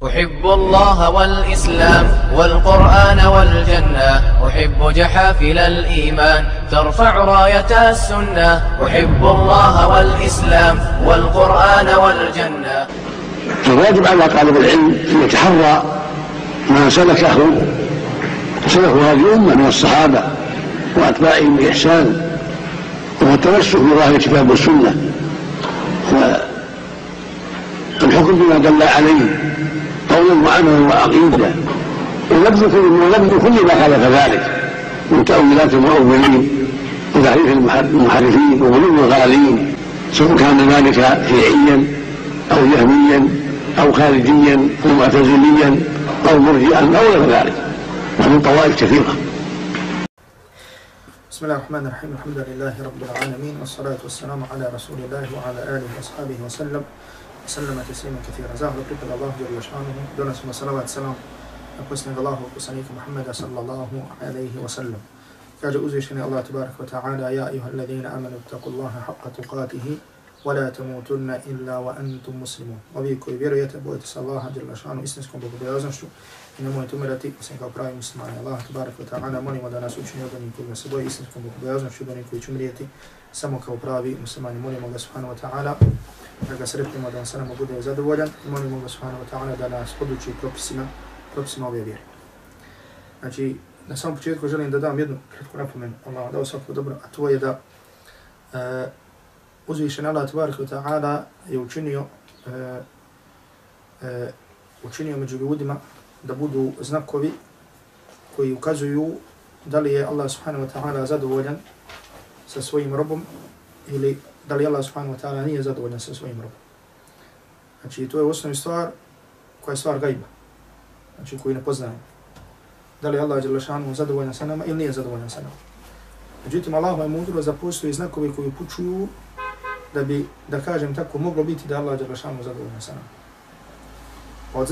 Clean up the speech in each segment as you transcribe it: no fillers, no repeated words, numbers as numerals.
أحب الله والإسلام والقرآن والجنة، أحب جحافل الإيمان ترفع راية السنة. أحب الله والإسلام والقرآن والجنة. فالواجب على طالب العلم أن يتحرى ما سلكه هذه الأمة من الصحابة وأتباعهم بإحسان، وهو التمسك بظاهر الكتاب والسنة، والحكم بما دل عليه قولا وعملا وعقيدة، ونبذ كل ما خالف ذلك من تأويلات المؤولين وتحريف المحرفين وغلو الغالين، سواء كان ذلك شيعيا أو جهميا أو خارجيا أو معتزليا أو مرجئا أو غير ذلك، ومن طوائف كثيرة. بسم الله الرحمن الرحيم. الحمد لله رب العالمين، والصلاة والسلام على رسول الله وعلى آله وأصحابه وسلم تسليما كثيرا. Zahvala pripada Allahu dželle šanuhu, donosimo salavat selam na posljednjeg Allahovog poslanika Muhammeda sallallahu alejhi ve sellem. Kaže uzvišeni Allah tebareke ve taala: Ja ejuhalladina amanu ittaqullaha haqqa tuqatihi wa la tamutunna illa wa antum muslimun. Ovi koji vjerujete, bojite se Allaha dželle šanuhu istinskom bogobojaznošću i nemojte umirati osim kao pravi muslimani. Allah tebareke ve taala molimo da nas učini od onih koji se boje istinskom bogobojaznošću, od onih koji će umrijeti samo kao pravi muslimani. Molimo ga subhanahu wa ta'ala da ga sretnimo, da on sa nama bude zadovoljan, i molimo ga subhanahu wa ta'ala da nas poduči propisima ove vjere. Znači, na samom početku želim da dam jednu kratku napomenu, Allah dao svako dobro, a to je da uzvišen Allah tebareke ve ta'ala je učinio među ljudima da budu znakovi koji ukazuju da li je Allah subhanahu wa ta'ala zadovoljan sa svojim robom ili da li Allah subhanahu wa ta'ala nije zadovoljan sa svojim robom. Znači, to je osnovna stvar koja je stvar gajba, znači koju ne poznajemo. Da li Allah dželle šanuhu zadovoljan sa nama ili nije zadovoljan sa nama. Međutim, Allahu je mudro da postoji znakovi koji upućuju da bi, da kažem tako, moglo biti da Allah dželle šanuhu zadovoljan sa nama. Od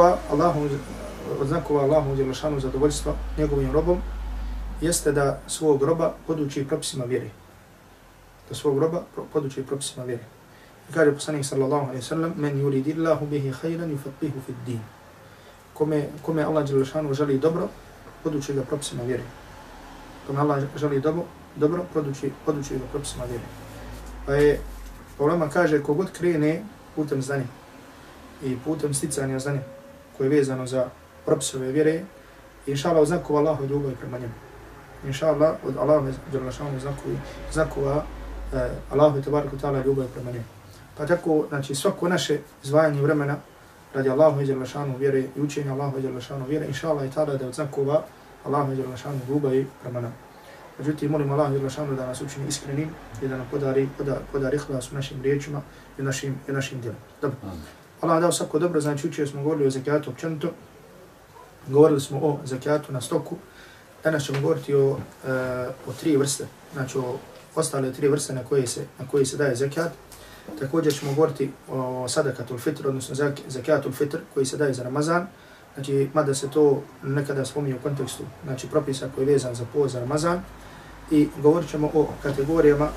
znakova Allahu dželle šanuhu zadovoljstva njegovim robom jeste da svog roba poduči propisima vjere. Da svog roba poduči propisima vjere. I kaže poslanik sallallahu alejhi ve sellem: Men yuridillahu bihi khayran yufaqihu fid din. Kome Allah dželle šanuhu želi dobro, poduči ga propisima vjere. Kome Allah želi dobro, poduči ga propisima vjere. Pa je ulema kaže, kogod krene putem znanja i putem sticanja znanja koje je vezano za propisove vjere, inšallah od znakova Allahove ljubavi prema njemu. Inšallah od Allahove dželle šanuhu znakova Allahu tebareke ve taala ljubav prema njemu. Pa tako, znači, svako naše izdvajanje vremena radi Allahu dželle šanuhu vjere i učenja Allahu dželle šanuhu vjere, inšallah i tada da od znakova Allahu dželle šanuhu ljubavi prema nama. Međutim, molim Allahu dželle šanuhu da nas učini iskrenim i da nam podari ihlas u našim riječima i našim djelima. Dobro. Allah dao svako dobro, znači učili smo govorili o zakatu općenito, govorili smo o zakatu na stoku. Danas ćemo govoriti o tri vrste, znači o ostale tri vrste na koje se daje zakat. Također ćemo govoriti o sadakatul fitr, odnosno zakatul fitr koji se daje za Ramazan. Znači, mada se to nekada spominje u kontekstu, znači propisa koji je vezan za post za Ramazan. I govorit ćemo o kategorijama,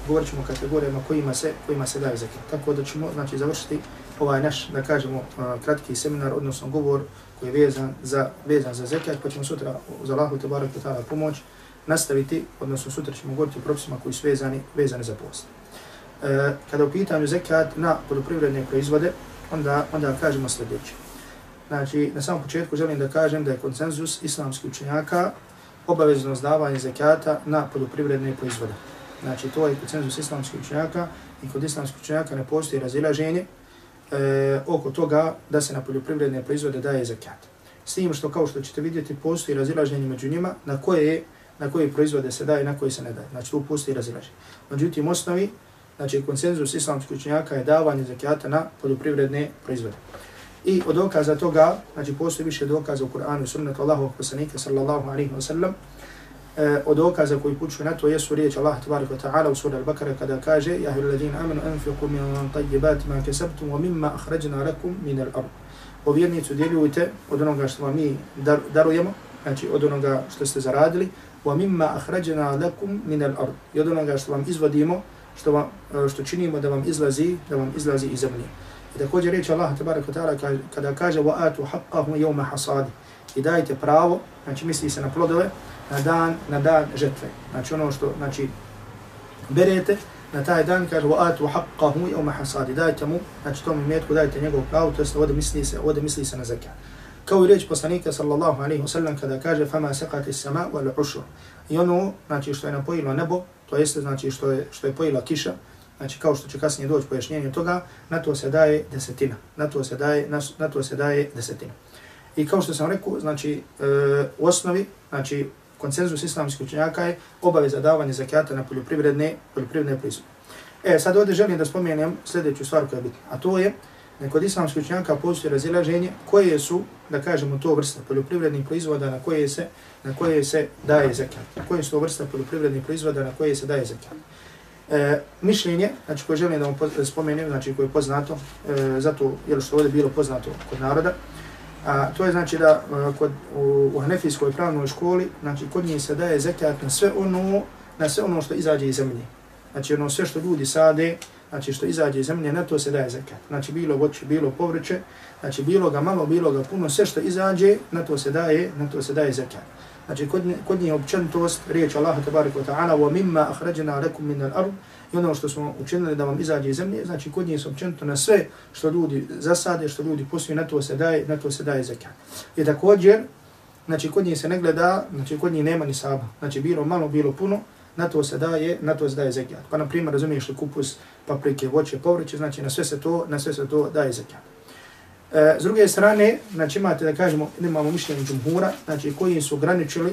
kojima se daje zakat. Tako da ćemo, znači, završiti ovaj naš, da kažemo, kratki seminar, odnosno govor koji je vezan za zakat, pa ćemo sutra uz Allahu tebareke ve taala pomoć nastaviti, odnosno sutra ćemo govoriti o propisima koji su vezani za post. Kada u pitanju zakat na poljoprivredne proizvode, onda kažemo sljedeće. Znači, na samom početku želim da kažem da je konsenzus islamskih učenjaka obavezno davanje zakata na poljoprivredne proizvode. Znači, to je konsenzus islamskih učenjaka i kod islamskih učenjaka ne postoji razilaženje oko toga da se na poljoprivredne proizvode daje zakat. S tim što, kao što ćete vidjeti, postoji razilaženje među njima na koje proizvode se daje, na koje se ne daje. Znači, tu postoji razilaženje. Međutim, osnovi, znači, konsenzus islamskih učenjaka je davanje zakata na poljoprivredne proizvode. I od dokaza toga, znači, postoji više dokaza u Kur'anu i sunnetu Allahovog poslanika sallallahu alejhi ve sellem. Od dokaza koji pučuju na to jesu riječi Allah tebareke ve taala u suri Al-Bakara kada kaže: Ja ayyuhalladhina amanu anfiqu min tayyibati ma kasabtum wa mimma akhrajna lakum min al-ard. O vjernici, djeljujte od onoga što vam mi darujemo, znači od onoga što ste zaradili, wa mimma akhrajna lakum min al-ard. I od onoga što vam izvodimo, što činimo da vam izlazi iz zemlje. I također riječ Allaha tabaraka ta'ala kada kaže وَآتُ حَقَّهُ يَوْمَ حَصَادِ i dajte pravo, znači misli se na plodove, na dan žetve. Znači ono što znači, berete, na taj dan kaže وَآتُ حَقَّهُ يَوْمَ حَصَادِ dajte mu, znači tom imetku dajte njegov pravo, to jest ovdje misli se na zekat. Kao i riječ poslanika sallallahu alaihi wa sallam kada kaže فَمَا سَقَتِ السَّمَاءُ وَالْعُشُرُ i ono znači, što je napojilo nebo, to jeste znači, što je pojila kiša, znači kao što će kasnije doći pojašnjenje toga, na to se daje desetina. Na to se daje desetina. I kao što sam rekao, znači u osnovi, znači konsenzus islamskih učenjaka je obaveza davanja zakata na poljoprivredne proizvode. Sad ovdje želim da spomenem sljedeću stvar koja je bitna, a to je da kod islamskih učenjaka postoji razilaženje koje su, da kažemo, to vrste poljoprivrednih proizvoda na koje se daje zakat. Koje su to vrste poljoprivrednih proizvoda na koje se daje zakat. Mišljenje, znači koje želim da vam spomenem, znači koje je poznato, zato jer što ovdje bilo poznato kod naroda, a to je znači da u Hanefijskoj pravnoj školi, znači kod njih se daje zakat na sve ono što izađe iz zemlje. Znači ono sve što ljudi sade, znači što izađe iz zemlje, na to se daje zakat. Znači bilo voće, bilo povrće, znači bilo ga malo, bilo ga puno, sve što izađe, na to se daje zakat. Znači kod njih općenitost, riječ Allaha tabaraka wa ta'ala وَمِمَّا أَخْرَجْنَا لَكُمْ مِنَ الْأَرْضِ i ono što smo učinili da vam izađe iz zemlje, znači kod njih su općenito na sve što ljudi zasade, što ljudi posuju, na to se daje zakat. I također, znači kod njih se ne gleda, znači kod njih nema ni saba, znači bilo malo, bilo puno, na to se daje zakat. Pa na primjer razumiješ li kupus, paprike, voće, povrće, znači na sve se to daje zakat. S druge strane, znači imate da kažemo, imamo mišljenje džumhura, znači koji su ograničili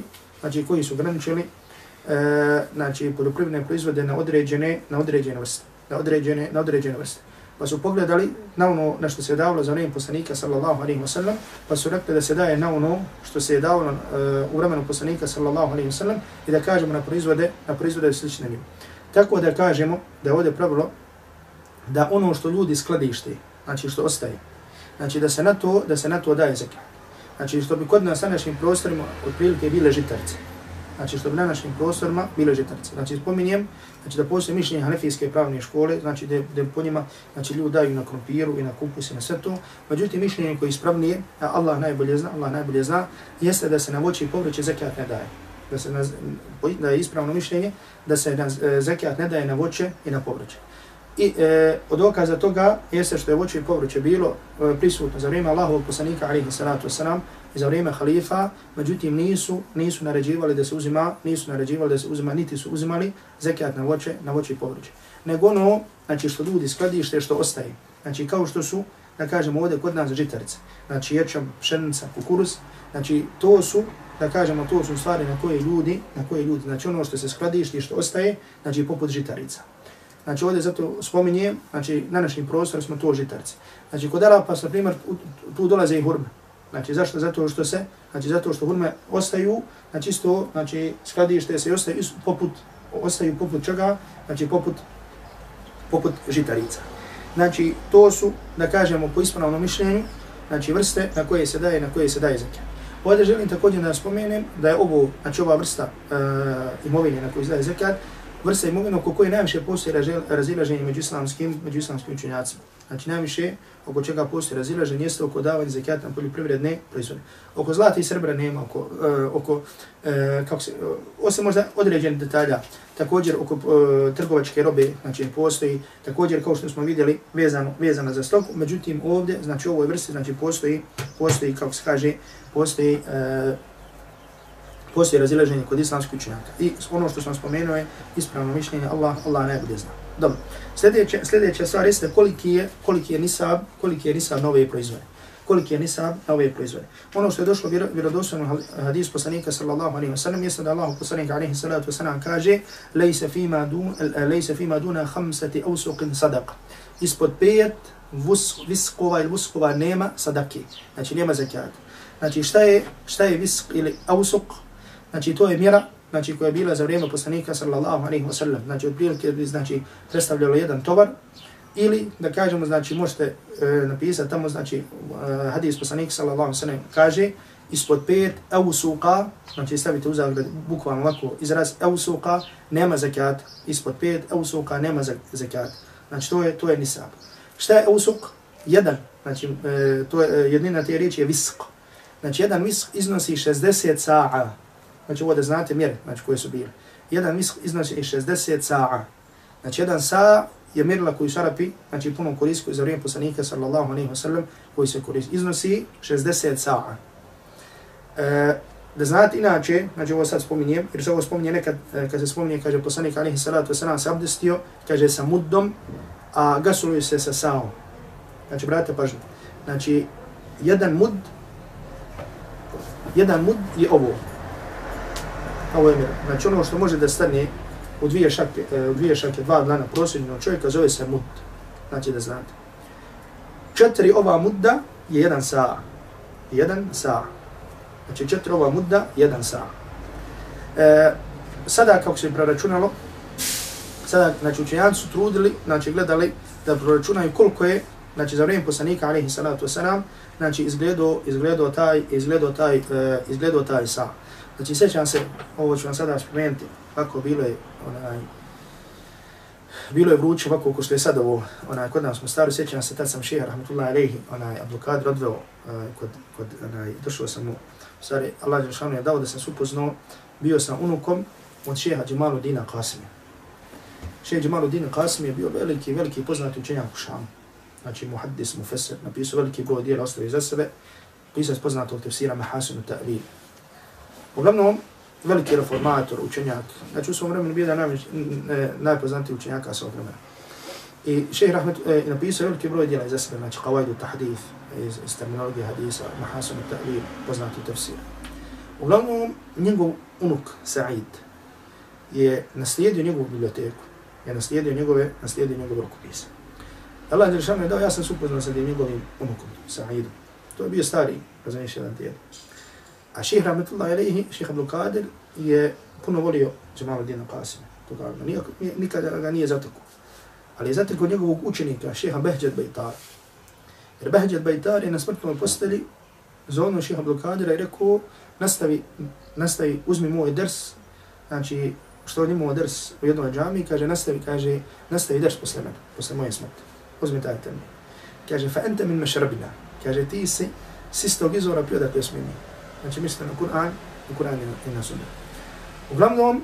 znači poljoprivredne proizvode na određene vrste. Pa su pogledali na ono na što se je davalo za vrijeme poslanika sallallahu alejhi ve sellem, pa su rekli da se daje na ono što se je davalo u vremenu poslanika sallallahu alejhi ve sellem i da kažemo na proizvode slične njima. Tako da kažemo da je ovdje pravilo da ono što ljudi skladište, znači što ostaje, znači da se na to daje zakat. Znači što bi kod nas na našim prostorima otprilike bile žitarice. Znači što bi na našim prostorima bile žitarice. Znači spominjem, znači da postoji mišljenje Hanefijske pravne škole, znači da po njima znači ljudi daju na krompiru i na kupus i na sve to. Međutim mišljenje koje je ispravnije, a Allah najbolje zna, jeste da se na voće i povrće zakat ne daje. Da je ispravno mišljenje da se zakat ne daje na voće i na povrće. I od dokaza toga jeste što je voće i povrće bilo prisutno za vrijeme Allahovog poslanika alejhi salatu vesselam i za vrijeme halifa, međutim nisu naređivali da se uzima, niti su uzimali zakat na voće i povrće. Nego ono, znači što ljudi skladište, što ostaje. Znači kao što su, da kažemo ovdje kod nas žitarice, znači ječam, pšenica, kukuruz, znači to su, da kažemo, to su stvari na koje ljudi, znači ono što se skladišti, što ostaje, znači poput žitarica. Znači ovdje zato spominjem, znači na našim prostoru smo to žitarice. Znači kod Arapa, na primjer, tu dolaze i hurme. Znači zašto? Zato što hurme ostaju, znači isto, znači skladište se ostaju poput čega? Znači poput žitarica. Znači to su, da kažemo, po ispravnom mišljenju, znači vrste na koje se daje zakat. Ovdje želim također da spomenem da je ova vrsta imovine na koju se daje zakat, vrsta imovine oko koje najviše postoji razilaženje među islamskim učenjacima. Znači najviše oko čega postoji razilaženje jeste oko davanja zakata na poljoprivredne proizvode. Oko zlata i srebra nema, osim možda određenih detalja. Također oko trgovačke robe, znači postoji, također kao što smo vidjeli vezano za stoku, međutim ovdje, znači u ovoj vrsti, znači postoji kako se kaže, postoji razilaženje kod islamskih učenjaka. I ono što sam spomenuo je ispravno mišljenje, Allah najbolje zna. Dobro. Sljedeća stvar jeste koliki je nisab na ove proizvode. Ono što je došlo vjerodostojno hadis poslanika sallallahu alejhi ve sellem jeste da Allah poslanik alejhi salatu vesselam kaže: "Lejsa fima duna khamsati awsuqin sadaqa." Ispod 5 viskova ili vuskova nema sadake. Znači nema zakata. Znači šta je visk ili awsuq? Znači to je mjera, znači koja je bila za vrijeme poslanika sallallahu alejhi ve sellem. Znači otprilike bi znači predstavljalo jedan tovar ili da kažemo znači možete napisati tamo znači hadis poslanika sallallahu alejhi ve sellem kaže ispod 5 awsuqa, znači stavite u zagradi bukvalno ovako izraz awsuqa nema zakat, ispod 5 awsuqa nema zakat. Znači to je nisab. Šta je awsuq? jedan, znači to je jednina te riječi je visk. Znači jedan visk iznosi 60 sa'a. Znači ovo da znate mjere, znači koje su bile. Jedan visk iznosi 60 sa'a. Znači jedan sa' je mjerila koju Arapi, znači puno koristili za vrijeme poslanika sallallahu alejhi ve sellem, koji se koristi, iznosi 60 sa'a. Da znate inače, znači ovo sad spominjem, jer se ovo spominje nekad, kad se spominje, kaže poslanik alejhi salatu vesselam se abdestio, kaže sa muddom, a gasuluje se sa sa'om. Znači, brate, pažnju. Znači, jedan mud je ovo. Ovo je mjera. Znači, ono što može da stane u dvije šake, dva dlana prosjeđenog čovjeka, zove se mud. Znači, da znate. 4 ova mudda je 1 sa'. 1 sa'. Znači, 4 ova mudda, 1 sa'. Sada, kako se preračunalo, sada, znači, učenjaci su trudili, znači, gledali da proračunaju koliko je, znači, za vrijeme poslanika, alejhi salatu wasalam, znači, izgledao taj sa'. Znači, sjećam se, ovo ću vam sada spomenuti, kako bilo je vruće, ovako ko što je sad ovo, kod nas smo stari, sjećam se, tad sam šeha, rahmetullahi alejhi, Abdul Kadir odveo, došao sam u stvari, Allah dželešanu je dao da sam se upoznao, bio sam unukom od šeha Džemaluddina Qasima. Šejh Džemaluddin Qasimi je bio veliki poznati učenjak u Šamu. Znači, muhaddis, mufesir, napisao veliki broj djela, ostavio iza sebe, pisac poznatog tefsira Mahasinu Ta'wil. Uglavnom, veliki reformator, učenjak, znači u svom vremenu bio da najpoznatiji učenjaka svog vremena. I šejh napisao veliki broj djela iza sebe, znači Qawaidu Tahdith, iz terminologije hadisa, Mahasinu Ta'wil, poznati tefsir. Uglavnom, njegov unuk Sa'id je naslijedio njegovu biblioteku, je naslijedio njegove rukopise. Allah dželešanu je dao, ja sam se upoznao sa njegovim unukom, Sa'idom. To je bio stari, razumiješ, jedan tijed. A šejh rahmetullahi alejhi, šejh Abdul Kadir, je puno volio Džemaluddina Qasima. Nikada ga nije zatekao. Ali je zatekao njegovog učenika, šejha Behđet Bejtar. Jer Behđet Bejtar je na smrtnoj posteli zovnuo šejha Abdul Kadira i rekao, nastavi, uzmi moj ders, znači, što on imao ders u jednoj džami, nastavi ders posle moje smrti. Uzmi taj termin. Kaže, fa ente min mešrabina. Kaže, ti si s tog izvora pio da pjesmi mi. Znači, mislite na Kur'an i na sunnet. Uglavnom,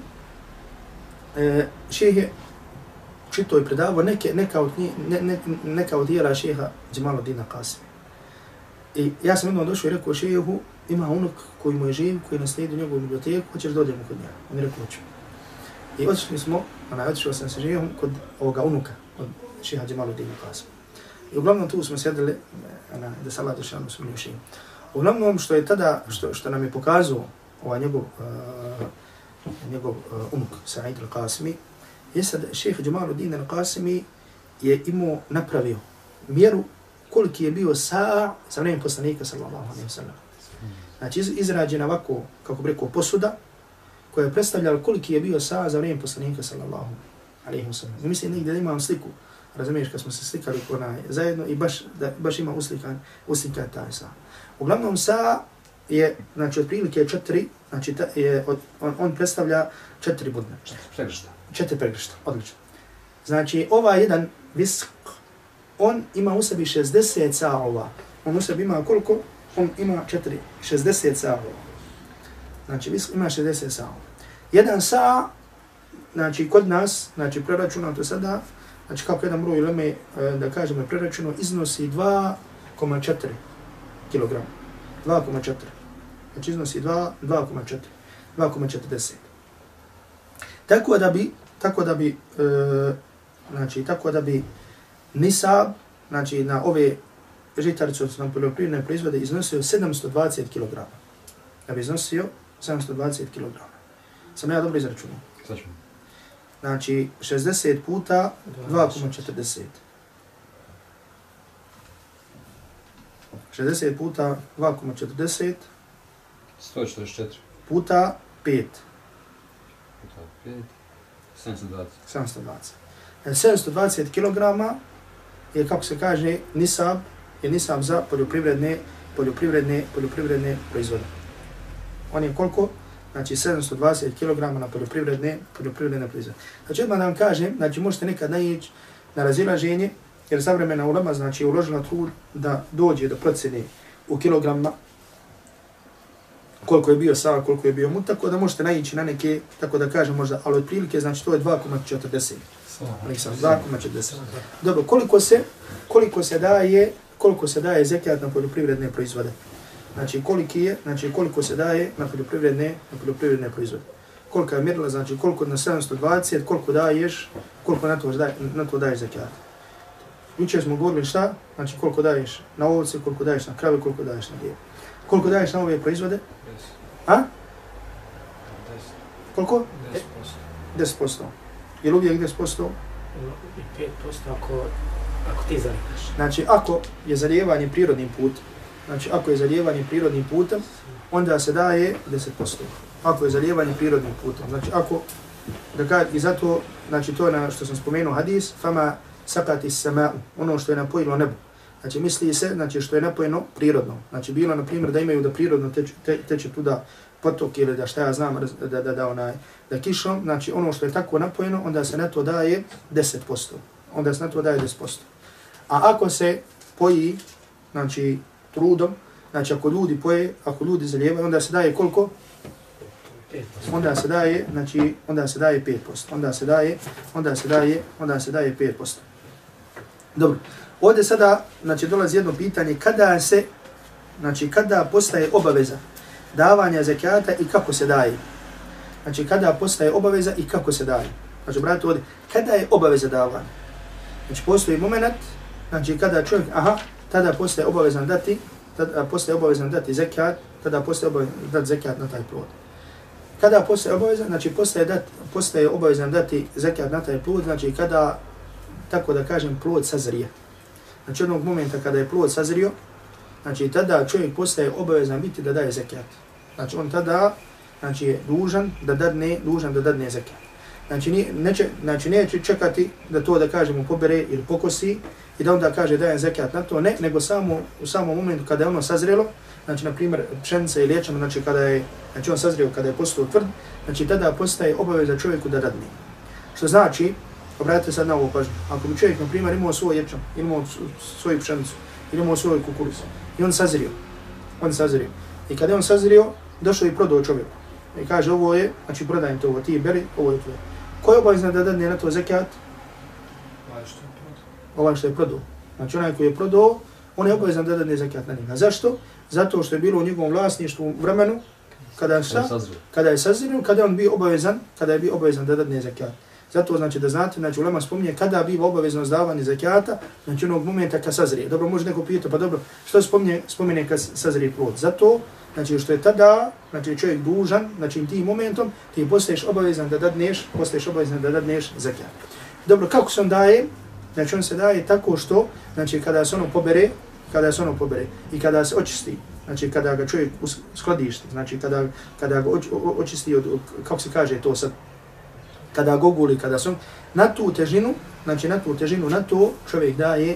šejh je čito i predavao neka od dijela šeha Džemaluddina Qasima. I ja sam jednom došao i rekao šejhu, ima unuk koji mu je živ, koji naslijedio njegovu biblioteku, hoćeš da odemo kod njega. On je rekao, hoću. I otišao sam sa šejhom kod ovoga unuka, od šeha Džemaluddina Qasima. I uglavnom tu smo sjedili, da se Allah dešanu smilio šejhu. Uglavnom što je tada, što nam je pokazao ovaj njegov unuk Sa'id al-Qasimi, je sad šejh Džemaluddin al-Qasimi je napravio mjeru koliki je bio sa' za vrijeme poslanika sallallahu alejhi ve sellem. Znači izrađena ovako, kako bi rekao, posuda koja je predstavljala koliki je bio sa' za vrijeme poslanika sallallahu alejhi ve sellem. Mislim negdje da imam sliku, razumiješ, kad smo se slikali zajedno i baš ima uslikan taj sa'. Uglavnom sa' je, znači otprilike 4, znači on predstavlja 4 budne. 4 pregršta, odlično. Znači ovaj jedan visk, on ima u sebi 60 sa'ova. On u sebi ima koliko? On ima 60 sa'ova. Znači visk ima 60 sa'ova. Jedan sa', znači kod nas, znači preračunato sada, znači kako jedan broj uleme, da kažemo preračuno, iznosi 2,4 kg. 2,4. Znači iznosi 2,40. Tako da bi nisab, znači na ove žitarice, odnosno poljoprivredne proizvode, iznosio 720 kg. Da bi iznosio 720 kg. Sam ja dobro izračunao. Znači 60 puta 2,40. 60 puta 2,40. 144. Puta 5. 720. 720 kg je, kako se kaže, nisab za poljoprivredne proizvode. On je koliko? Znači 720 kg na poljoprivredne proizvode. Znači odmah da vam kažem, znači možete nekad naići na razilaženje jer savremena ulema znači uložila trud da dođe do procjene u kilogramima koliko je bio sa, koliko je bio mut, tako da možete naići na neke, tako da kažem možda, ali otprilike znači to je 2,40. 2,40. Dobro, koliko se daje zekat na poljoprivredne proizvode? Znači koliko se daje na poljoprivredne proizvode? Kolika je mjerila, znači koliko na 720, koliko daješ, koliko na to daješ zekat. Jučer smo govorili šta, znači koliko daješ na ovce, koliko daješ na krave, koliko daješ na djeve. Koliko daješ na ove proizvode? 10. A? Koliko? 10%. Je li uvijek 10%? I 5% ako ti zalikaš. Znači ako je zalijevanje prirodnim putem, onda se daje 10%. Ako je zalijevanje prirodnim putem. Znači ako, i zato, znači to je na što sam spomenuo hadis, fama sakati sama'u, ono što je napojilo nebo. Znači misli se, znači što je napojeno prirodno. Znači bilo na primjer da imaju da prirodno teče tuda potok ili da šta ja znam da kišom, znači ono što je tako napojeno, onda se na to daje 10%. A ako se poji, znači trudom, znači ako ljudi poje, ako ljudi zalijevaju, onda se daje koliko? 5%. Onda se daje 5%. Onda se daje 5%. Dobro. Ovdje sada, znači, dolazi jedno pitanje, kada postaje obaveza davanja zekata i kako se daje? Znači, kada postaje obaveza i kako se daje? Znači, brate, ovdje, kada je obaveza davanja? Znači, postoji moment, znači, kada čovjek, tada postaje obavezan dati zekat, tada postaje obavezan dati zekat na taj plod. Kada postaje obavezan, znači, postaje obavezan dati zekat na taj plod, znači, kada, tako da kažem, plod sazrije. Znači, onog momenta kada je plod sazrio, znači, tada čovjek postaje obavezan biti da daje zekat. Znači, on tada, znači, je dužan da dadne zekat. Znači, neće čekati da to, da kažemo, pobere ili pokosi i da onda kaže dajem zekat na to, ne, nego u samom momentu kada je ono sazrelo, znači, na primjer, pšenica ili ječam, znači, on sazrio, kada je postao tvrd, znači, tada postaje obaveza čovjeku da dadne. Što znači, obratite sad na ovo pažnju. Ako bi čovjek, na primjer, imao svoj ječam, imao svoju pšenicu, imao svoj kukuruz i on sazrio. I kada je on sazrio, došao i prodao čovjeku. I kaže, ovo je, znači prodajem to, ovo ti beri, ovo je tvoje. Ko je obavezan da dadne na to zekat? Ovaj što je prodao. Znači onaj koji je prodao, on je obavezan da dadne zekat na njega. Zašto? Zato što je bilo u njegovom vlasništvu u vremenu, kada je sazrio, kada je on bio obavezan da dadne zekat. Zato znači da znate, znači ulema spominje kada biva obavezno davanje zekata, znači onog momenta kad sazrije. Dobro, može neko pitati, pa dobro, što spomine kad sazrije plod? Zato, znači što je tada, znači čovjek dužan, znači tim momentom ti postaješ obavezan da dadneš zekat. Dobro, kako se on daje? Znači on se daje tako što, znači kada se ono pobere i kada se očisti, znači kada ga čovjek skladišti, znači kada ga očisti od, kako se kaže to sad, kada goguli, kada su na tu težinu, znači na to čovjek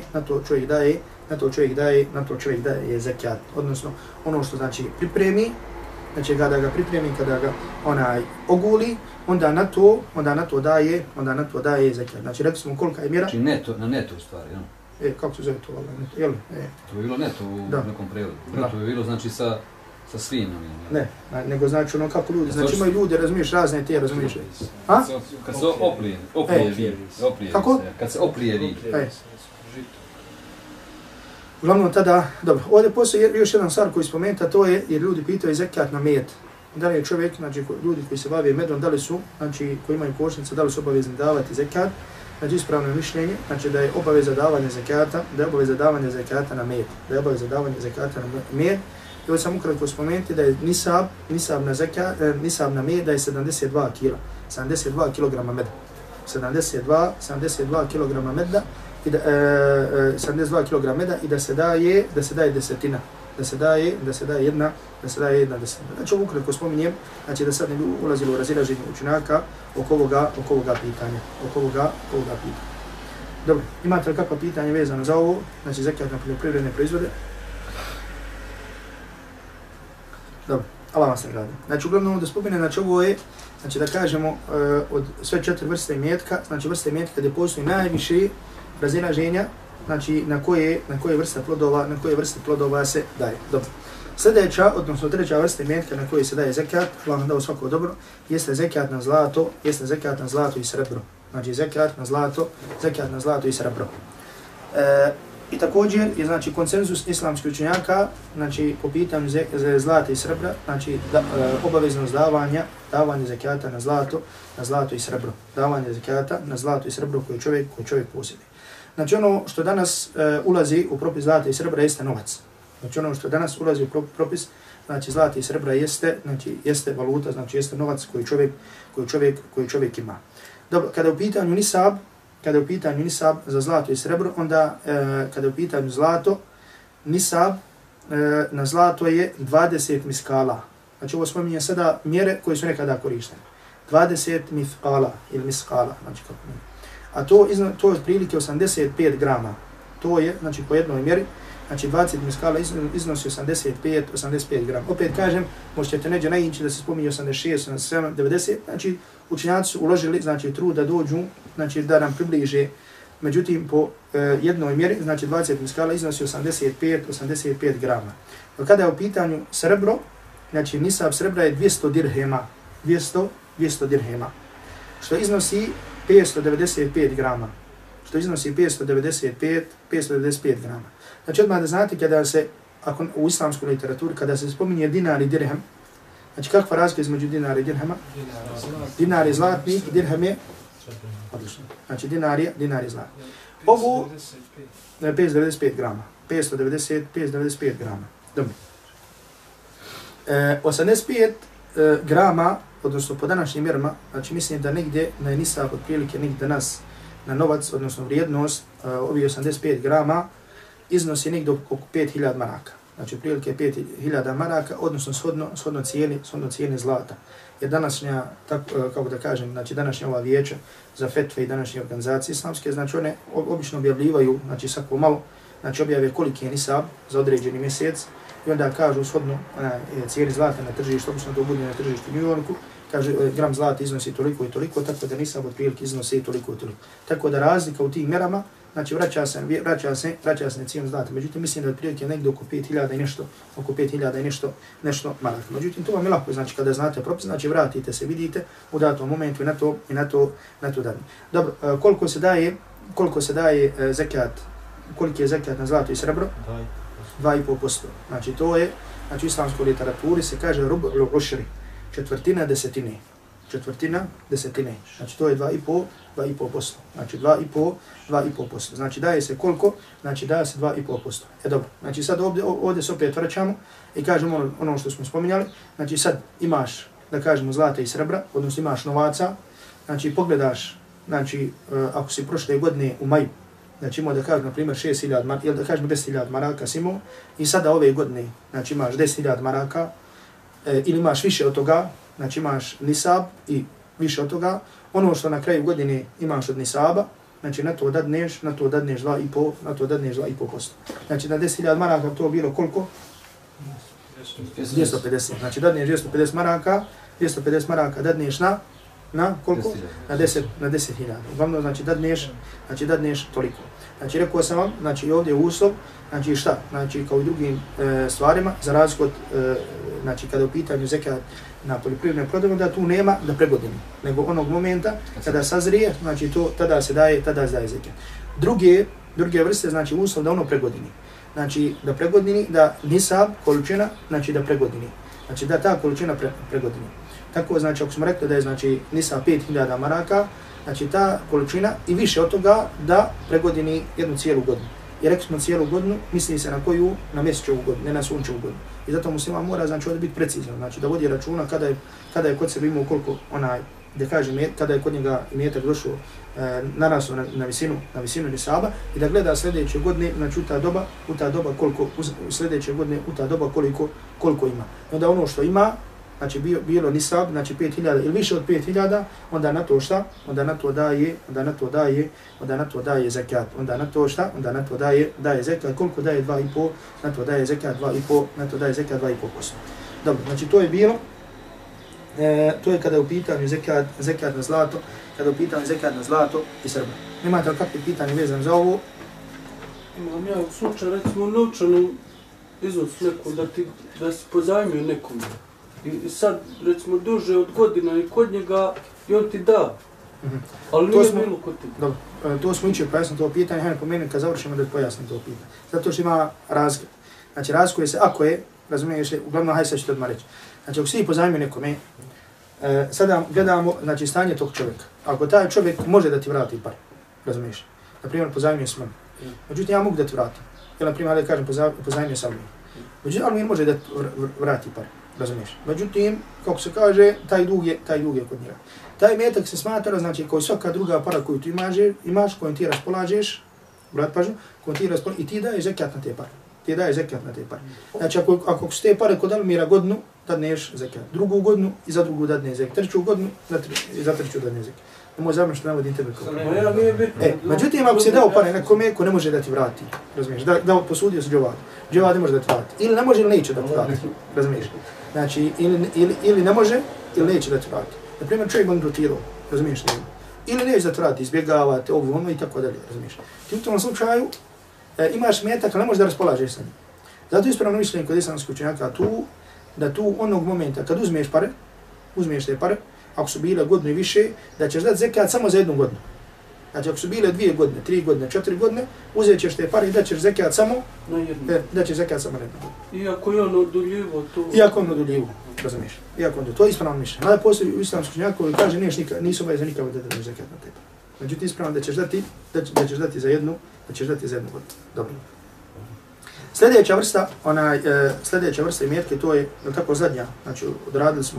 daje zekat, odnosno ono što znači pripremi, znači kada ga pripremi, kada ga oguli, onda na to daje zekat. Znači rekli smo kolika je mjera. Znači na neto u stvari, ja? Kako se zove to, jel? To je bilo neto u nekom prevodu. To je bilo znači sa svinom. Ne, nego znači ono kako ljudi, znači imaju ljudi, razumiješ, razne te, razumiješ. Kad se oplije vid. Kako? Kad se oplije vid. Uglavnom tada, dobro, ovdje postoji još jedan stvar koji spomenuta, to je jer ljudi pitaju zekat na med. Da li je čovjek, znači ljudi koji se bave medom, da li su, znači koji imaju košnice, da li su obavezni davati zekat, znači ispravno mišljenje, znači da je obaveza davanja zekata na med, I ovo sam ukratko spomenuti da je nisab na med da je 72 kg, 72 kg meda. 72 kg meda i da 72 kg meda i da se daje desetina. Da se daje jedna desetina. Znači ovo ukratko spominjem, znači da sad ne bi ulazilo u razilaženje učenjaka oko ovoga pitanja. Dobro, imate li kakva pitanje vezano za ovo, znači zekat na poljoprivredne proizvode? Dobro, Allah vas nagradi. Znači uglavnom da spomene, znači ovo je, znači da kažemo od sve 4 vrste imetka, znači vrste imetka gdje postoji najviše razilaženja, znači na koje vrste plodova se daje. Dobro. Sljedeća, odnosno treća vrsta imetka na koje se daje zekat, Allah nam dao svako dobro, jeste zekat na zlato i srebro. Znači zekat na zlato i srebro. I također je znači konsenzus islamskih učenjaka, znači po pitanju zlata i srebra, znači obaveznost davanja zekata na zlato i srebro. Davanje zekata na zlato i srebro koje čovjek posjeduje. Znači ono što danas ulazi u propis zlata i srebra jeste novac. Znači ono što danas ulazi u propis, znači zlata i srebra jeste valuta, znači jeste novac koji čovjek ima. Dobro, kada je u pitanju nisab za zlato i srebro, onda kada je u pitanju zlato, nisab na zlato je 20 miskala. Znači ovo spominje sada mjere koje su nekada korištene. 20 miskala ili miskala, znači kako mi. A to je otprilike 85 grama. To je, znači po jednoj mjeri, znači 20 miskala iznosi 85 grama. Opet kažem, možete neđe naići da se spominje 86, 87, 90, znači učenjaci su uložili, znači trud da dođu, znači da nam približe. Međutim, po jednoj mjeri, znači 20 miskala iznosi 85 grama. Kada je u pitanju srebro, znači nisab srebra je 200 dirhema, 200 što iznosi 595 grama. Što iznosi 595 grama. Znači odmah da znate kada se, ako u islamskoj literaturi, kada se spominje dinar i dirhem, znači kakva razlika između dinara i dirhema? Dinar je zlatni, dirhem je? Odlično. Znači dinar je zlatni. Ovo 595 grama. 595 grama. Dobro. 85 grama, odnosno po današnjim mjerama, znači mislim da negdje na nisab otprilike negdje danas na novac, odnosno vrijednost ovih 85 grama iznosi negdje oko 5000 maraka. Znači otprilike 5000 maraka, odnosno shodno cijeni zlata. Jer današnja, kako da kažem, znači današnja ova vijeća za fetve i današnje organizacije islamske, znači one obično objavljivaju, znači svako malo, znači objave koliki je nisab za određeni mjesec i onda kažu shodno cijeni zlata na tržištu, obično to bude na tržištu u New Yorku, kaže gram zlata iznosi toliko i toliko, tako da nisab otprilike iznosi toliko i toliko. Tako da razlika u tim mjerama, znači vraća se na cijenu zlata. Međutim, mislim da otprilike negdje oko 5000 i nešto maraka. Međutim, to vam je lako, znači kada znate propis, znači vratite se, vidite u datom momentu i na to dalje. Dobro, koliko se daje zekat, koliki je zekat na zlato i srebro? 2,5%. Znači to je, znači u islamskoj literaturi se kaže rub'ul ušri, četvrtina desetine. Znači to je 2,5%. Znači 2,5%. Znači daje se koliko? Znači daje se 2,5%. Dobro. Znači sad ovdje se opet vraćamo i kažemo ono što smo spominjali. Znači sad imaš, da kažemo, zlata i srebra, odnosno imaš novaca. Znači pogledaš, znači ako si prošle godine u maju, znači imao da kažem, na primjer, 6.000 maraka, ili da kažem 10.000 maraka si imao, i sada ove godine, znači imaš 10.000 maraka, ili imaš više od toga, znači imaš nisab i više od toga, ono što na kraju godine imaš od nisaba, znači na to dadneš 2,5%. Znači na 10.000 maraka to bilo koliko? 250. Znači dadneš 250 maraka, 250 maraka dadneš na koliko? Na 10.000. Uglavnom, znači dadneš toliko. Znači rekao sam vam, znači ovdje je uslov, znači šta? Znači kao i drugim stvarima, za razliku od, znači kada u pitanju zekat na poljoprivredne plodove, da tu nema da pregodini, nego onog momenta kada sazrije, znači to tada se daje zekat. Druge vrste, znači uslov da ono pregodini. Znači da pregodini, da nisab, količina, znači da pregodini. Znači da ta količina pregodini. Tako, znači, ako smo rekli da je, znači, nisab 5.000 maraka, znači ta količina i više od toga da pregodini jednu cijelu godinu. I rekli smo cijelu godinu, misli se na koju? Na mjesečevu godinu, ne na sunčevu godinu. I zato musliman mora, znači, ovdje biti precizan, znači da vodi računa kada je kod sebe imao koliko da kažem, kada je kod njega imetak došao, narasao na visinu nisaba i da gleda sljedeće godine, znači u ta doba koliko, sljedeće godine u ta doba koliko ima. I onda ono što ima, znači bilo nisab, znači 5.000 ili više od 5.000, onda na to šta? Onda na to daje zekat. Onda na to šta? Onda na to daje zekat. Koliko daje 2,5? Na to daje zekat 2,5, na to daje zekat 2,5%. Dobro, znači to je bilo. To je kada je u pitanju zekat na zlato, kada je u pitanju zekat na zlato i srebro. Imate li kakve pitanje vezane za ovo? Imam ja slučaj, recimo, novčanu iznos neku, da si pozajmio nekom. I sad, recimo, duže od godina i kod njega i on ti da. Ali nije bilo kod ti. Dobro, to smo ići pojasniti to pitanje, hajde pomenuti kad završimo da pojasnim to pitanje. Zato što ima razlika. Znači, razlikuje se ako je, razumiješ, uglavnom, hajde sad ću to odmah reći. Znači, ako si pozajmio nekome, sada gledamo, znači, stanje tog čovjeka. Ako taj čovjek može da ti vrati par, razumiješ, na primjer, pozajmio s mnom. Međutim, ja mogu da ti vratim. Ili, na primjer, da kažem, pozajmio sam mnom. Međutim, ali mi može da ti vrati par, razumiješ. Međutim, kako se kaže, taj dug je kod njega. Taj metak se smatra, znači, kao svaka druga para koju ti imaš, kojom ti raspolažeš, brat pažnju, kojom ti raspolažeš, i ti daješ zekat na te pare. Ti daješ zekat na te pare. Znači, ako su te pare kod Almira godinu, dadneš zekat. Drugu godinu i za drugu dadneš zekat. Treću godinu i za treću dadneš zekat. Nemoj završi što navodim tebe kao. Međutim, ako si dao pare nekome ko ne može da ti vrati, razumiješ, da posudio se dževad. Dževad ne može da ti vrati. Ili ne može ili neće da ti vrati, razumiješ. Znači, ili ne može ili neće da ti vrati. Na primjer, čovjek bankrotirao, razumiješ li? Ili neće da ti vrati, izbjegavate, ovo, ono i tako dalje, razumiješ. Ti u tom slučaju imaš metak, ali ne možeš da raspolažeš sa njim. Zato ispravno mišljenje kod islamskih učenjaka da tu onog momenta kad uzmeš te pare, ako su bile godinu i više, da ćeš dati zekat samo za jednu godinu. Znači, ako su bile 2 godine, 3 godine, 4 godine, uzet ćeš te pare i daćeš zekat samo na jednu godinu. Iako je on oduljivo to... Iako on oduljivo, razumiješ. To je ispravno mišljenje. Mada postoji u islamskih učenjaka koji kaže nisu obavezni nikako da daš zekat na te pare. Međutim, ispravno da ćeš dati za jednu godinu. Dobro. Sljedeća vrsta imetke, to je tako zadnja, znači odradili smo,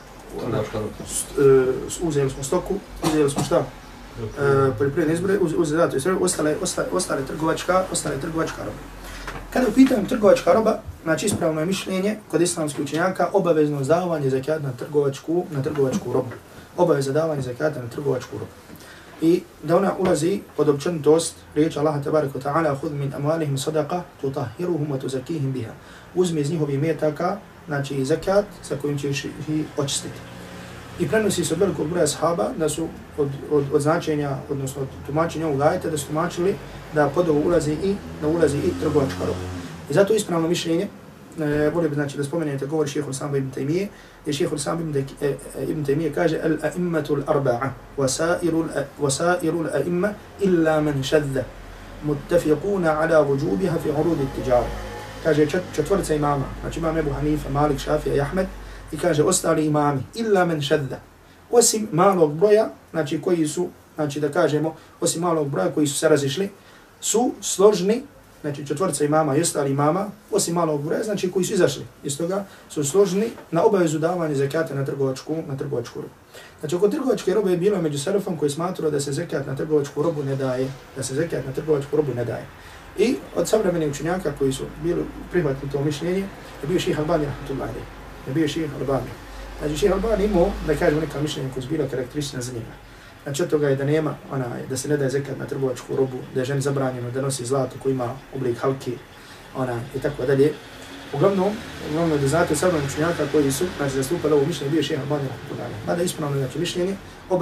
uzeli smo stoku, uzeli smo šta? Poljoprivredne izbore, uzeli zato ostale trgovačka roba. Kada u pitanju trgovačka roba, znači ispravno je mišljenje kod islamskih učenjaka obavezno davanje zakata na trgovačku robu. Obaveza davanja zakata na trgovačku robu. I da ona ulazi pod općenitost riječi Allaha tabaraka wa ta'ala khudh min amwalihim sadaqa tutahhiruhum wa tuzakkihim biha. Uzmi iz njihovih metaka, znači zakat sa kojim ćeš ih očistiti. I prenosi se od velikog broja sahaba da su od značenja, odnosno od tumačenja ovog ajeta, da su tumačili da pod ovo ulazi i trgovačka roba. I zato ispravno mišljenje, volio bi znači da spomenete govor šeha Islam ibn Taymije, gdje šeha Islam ibn Taymije kaže al-a'immatu al-arba'a wasairu al-a'imma illa man shadda muttafiquna ala wujubiha fi urud at-tijara. Kaže četvrca imama, znači imam Ebu Hanifa, Malik, Šafija i Ahmed, i kaže ostali imami illa man shadda, osim malog broja, znači koji su, znači da kažemo, osim malog broja koji su se razišli, su složni, znači četvrca imama i ostali imama, osim malog broja, znači koji su izašli iz toga, su složni na obavezu davanja zakata na trgovačku robu. Znači oko trgovačke robe je bilo među selefom koji smatrao da se zakat na trgovačku robu ne daje, I od savremenih učenjaka koji su bili prihvatili to mišljenje, je bio šejh Albani rahmetullahi alejhi. Znači šejh Albani imao, da kažemo, neka mišljenja koja su bila karakteristična za njega. Znači od toga je da nema, da se ne daje zakat na trgovačku robu, da je ženi zabranjeno da nosi zlato koji ima oblik halki, i tako dalje. Uglavnom da znate savremenih učenjaka koji su, znači zastupali ovo mišljenje, bio šejh Albani rahmetullahi alejhi. Mada ispravno znači mišljenje,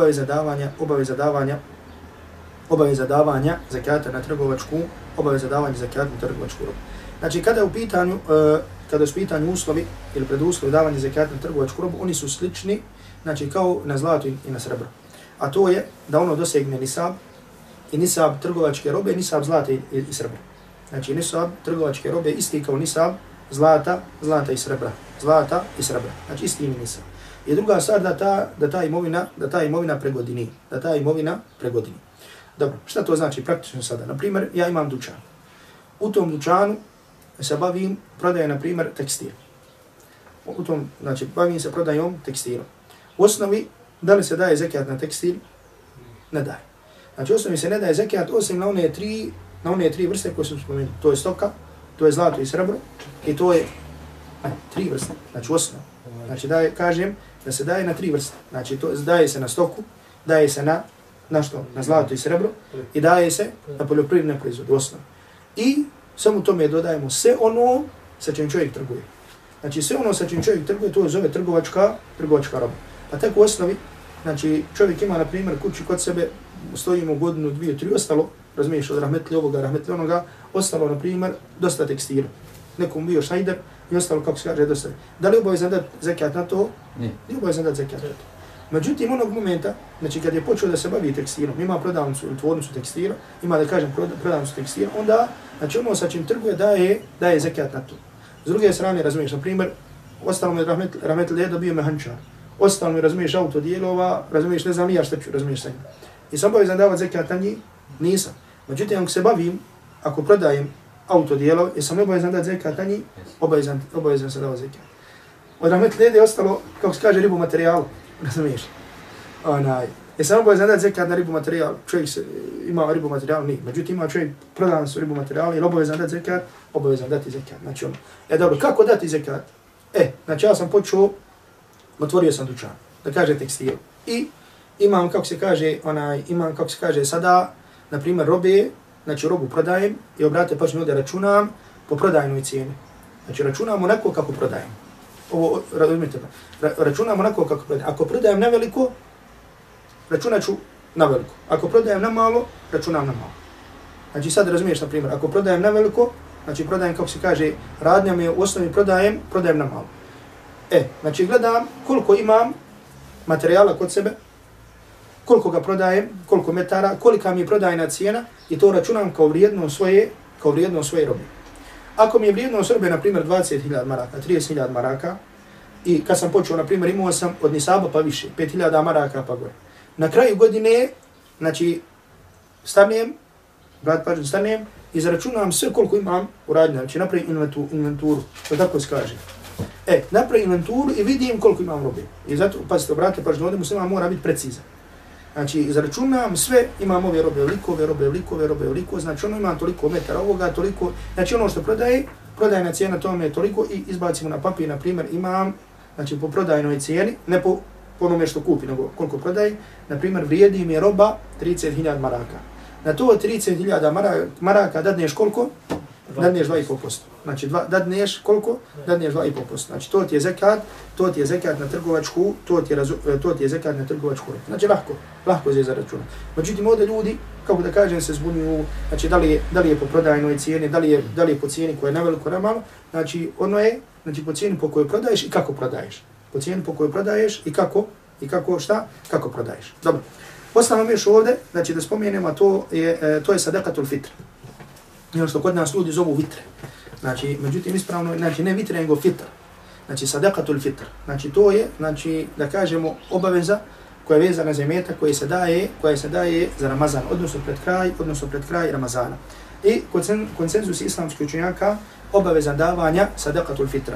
obaveza davanja zakata na trgovačku robu. Znači kada su pitanju uslovi ili preduslovi davanja zakata na trgovačku robu, oni su slični, znači kao na zlato i na srebro. A to je da ono dosegne nisab i nisab trgovačke robe, nisab zlata i srebra. Znači nisab trgovačke robe isti kao nisab zlata i srebra. Znači isti im nisab. I druga stvar da ta imovina pregodini. Dobro, šta to znači praktično sada? Na primjer, ja imam dućan. U tom dućanu se bavim prodajem, na primjer, tekstil. Znači, bavim se prodajom tekstila. U osnovi, da li se daje zakat na tekstil? Ne daje. Znači, u osnovi se ne daje zakat osim na one tri vrste koje sam spomenuo. To je stoka, to je zlato i srebro i to je 3 vrste. Znači, u osnovi. Znači, kažem da se daje na 3 vrste. Znači, daje se na stoku, daje se na što? Na zlato i srebro i daje se na poljoprivredne proizvode, osnovno. I samo tome dodajemo sve ono sa čim čovjek trguje. Znači sve ono sa čim čovjek trguje, to zove trgovačka roba. Pa tako u osnovi, znači čovjek ima na primjer kući kod sebe, stoji mu godinu, 2, 3, ostalo, razumiješ, od rahmetli ovoga, rahmetli onoga, ostalo, na primjer, dosta tekstila. Nekom bio šajder i ostalo, kako se kaže, dosta. Da li je obavezan dati zekat na to? Nije. Nije obavezan dati zekat na to. Međutim, onog momenta, znači kad je počeo da se bavi tekstilom, ima prodavnicu ili tvornicu tekstila, ima da kažem prodavnicu tekstila, onda, znači ono sa čim trguje daje zekat na to. S druge strane, razumiješ, na primjer, ostalo mi rahmetli dobio mehančar, ostalo mi, razumiješ, autodijelova, razumiješ, ne znam ni ja šta ću, razumiješ sa njim. I sam obavezan davati zekat na njih? Nisam. Međutim, ako se bavim, ako prodajem autodijelov, jesam obavezan dati zekat na njih? Obavezan se davati zekat. Od rahmetli je ostalo, kako se kaže, ribu materijalu. Razumiješ? Jesam obavezan dati zekat na ribu materijal, čovjek ima ribu materijal, nije. Međutim, ima čovjek prodan su ribu materijal, ili obavezan dati zekat? Obavezan dati zekat. Znači ono, dobro, kako dati zekat? Znači ja sam počeo, otvorio sam dućan, da kaže tekstil. I imam, kako se kaže, sada, na primjer, robe, znači robu prodajem i obratite pažnju ovdje računam po prodajnoj cijeni. Znači računam onako kako prodajem. Ovo, razumijete, računam onako kako prodajem. Ako prodajem na veliko, računat ću na veliko. Ako prodajem na malo, računam na malo. Znači sad razumiješ, na primjer, ako prodajem na veliko, znači prodajem, kako se kaže, radnjam je u osnovi prodajem na malo. Znači gledam koliko imam materijala kod sebe, koliko ga prodajem, koliko metara, kolika mi je prodajna cijena i to računam kao vrijednost svoje robe. Ako mi je vrijednost robe, na primjer, 20.000 maraka, 30.000 maraka, i kad sam počeo, na primjer, imao sam od nisaba pa više, 5.000 maraka pa gore. Na kraju godine, znači, stanem i zaračunam sve koliko imam u radnji, znači napravim inventuru, to tako se kaže. Napravim inventuru i vidim koliko imam robe. I zato, pazite, obratite pažnju, ovdje muslima mora biti precizan. Znači, zaračunam sve, imam ove robe oliko, znači ono imam toliko metara ovoga, toliko, znači ono što prodajna cijena tome je toliko i izbacimo na papir, na primjer, imam, znači po prodajnoj cijeni, ne po onome što kupi, nego koliko prodaje, na primjer, vrijedi mi je roba 30.000 maraka. Na to 30.000 maraka dadneš koliko? Dadneš 2,5%. Znači, dadneš koliko? Dadneš 2,5%. Znači, to ti je zekat na trgovačku, to ti je zekat na trgovačku. Znači, lahko je za računa. Međutim, ovdje ljudi, kako da kažem, se zbunjuju, znači, da li je po prodajnoj cijeni, da li je po cijeni koja je na veliko, na malo, znači, ono je, znači, po cijeni po kojoj prodaješ i kako prodaješ. Po cijeni po kojoj prodaješ i kako prodaješ. Dobro. Ostavamo još ovdje, znači, da spomenemo, to je sadakatul fitr. Ono što kod nas ljudi zovu vitre. Znači, međutim, ispravno, znači, ne vitre, nego fitr. Znači, sadakatul fitr. Znači, to je, znači, da kažemo, obaveza koja je vezana za imetak koja se daje za Ramazan, odnosno pred kraj Ramazana. I konsenzus islamskih učenjaka obaveza davanja sadakatul fitra.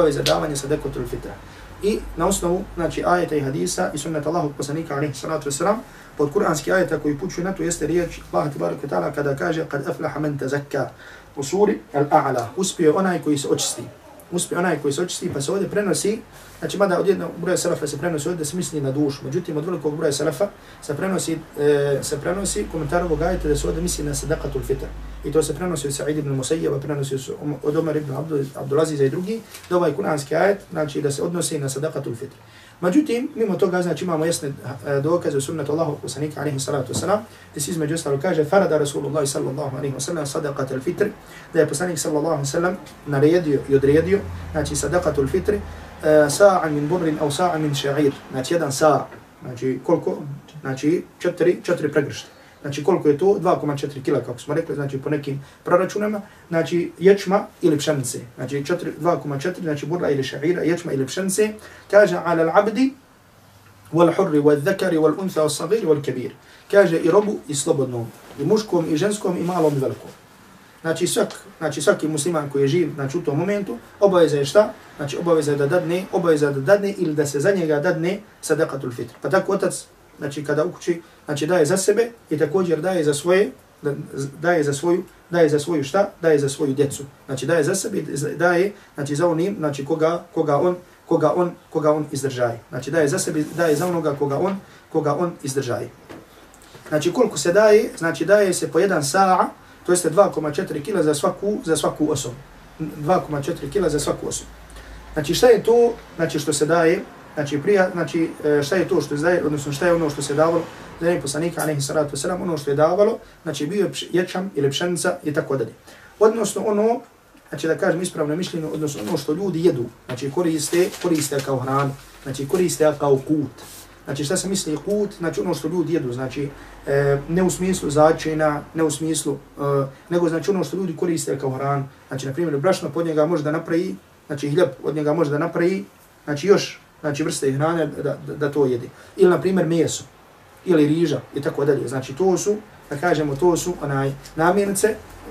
I na osnovu, znači, ajeta i hadisa i sunnata Allahog poslanika, alaihi salatu wasalam, pod kuranski ajeta koji pučuje na to jeste riječ Allah tibaraka ta'ala kada kaže kad aflaha man tazakka u suri al-a'la. Uspio onaj koji se očisti. Pa se ovdje prenosi, znači mada od jednog broja salafa se prenosi ovdje da se misli na dušu. Međutim, od velikog broja salafa se prenosi komentar ovog ajeta da se ovdje misli na sadakatul fitr. I to se prenosi od Sa'id ibn Musayyaba, prenosi od Omar ibn Abdulaziza i drugi, da ovaj kuranski ajet, znači da se odnosi na sadakatul fitr. Međutim, mimo toga, znači imamo jasne dokaze u sunnatu Allahog poslanika, alaihi salatu wasalam, gdje se između ostalo kaže farada Rasulullah sallallahu alaihi wasalam sadaqatul fitr, da je poslanik sallallahu alaihi wasalam naredio i odredio, znači sadaqatul fitr, sa'a min burrin au sa'a min ša'ir, znači jedan sa', znači koliko? Znači 4 pregršte. Znači koliko je to? 2,4 kila, kako smo rekli, znači po nekim proračunama, znači ječma ili pšenice. Znači 2,4, znači burra ili ša'ira, ječma ili pšenice, kaže ala al-abdi, wal-hurri, wal-dhakari, wal-untha, wal-sagiri, wal-kabir. Kaže i robu i slobodnom, i muškom, i ženskom, i malom, i velikom. Znači svaki musliman koji je živ, znači u tom momentu, obaveza je šta? Znači obaveza je da dadne ili da se za njega dadne sadaqatul fitr. Pa tako otac, znači kada u kući, znači daje za sebe i također daje za svoje, daje za svoju šta? Daje za svoju djecu. Znači daje za sebe, daje, znači za onim, znači koga on izdržaje. Znači daje za sebe, daje za onoga koga on izdržaje. Znači koliko se daje? Znači daje se po 1 sa'a, to jeste 2,4 kila za svaku osobu. 2,4 kila za svaku osobu. Znači šta je to, znači što se daje? znači prije, znači šta je to što izdaje, odnosno šta je ono što se davalo za vrijeme poslanika alejhi salatu vesselam, ono što je davalo, znači bio je ječam ili pšenica i tako dalje. Odnosno ono, znači da kažem ispravno mišljenje, odnosno ono što ljudi jedu, znači koriste kao hranu, znači koriste kao kut. Znači šta se misli kut, znači ono što ljudi jedu, znači ne u smislu začina, ne u smislu, nego znači ono što ljudi koriste kao hranu. Znači na primjer brašno pod njega može da napravi, znači hljeb od njega može da napravi, znači još znači vrste hrane da to jede. Ili na primjer meso, ili riža i tako dalje. Znači to su, da kažemo, to su namirnice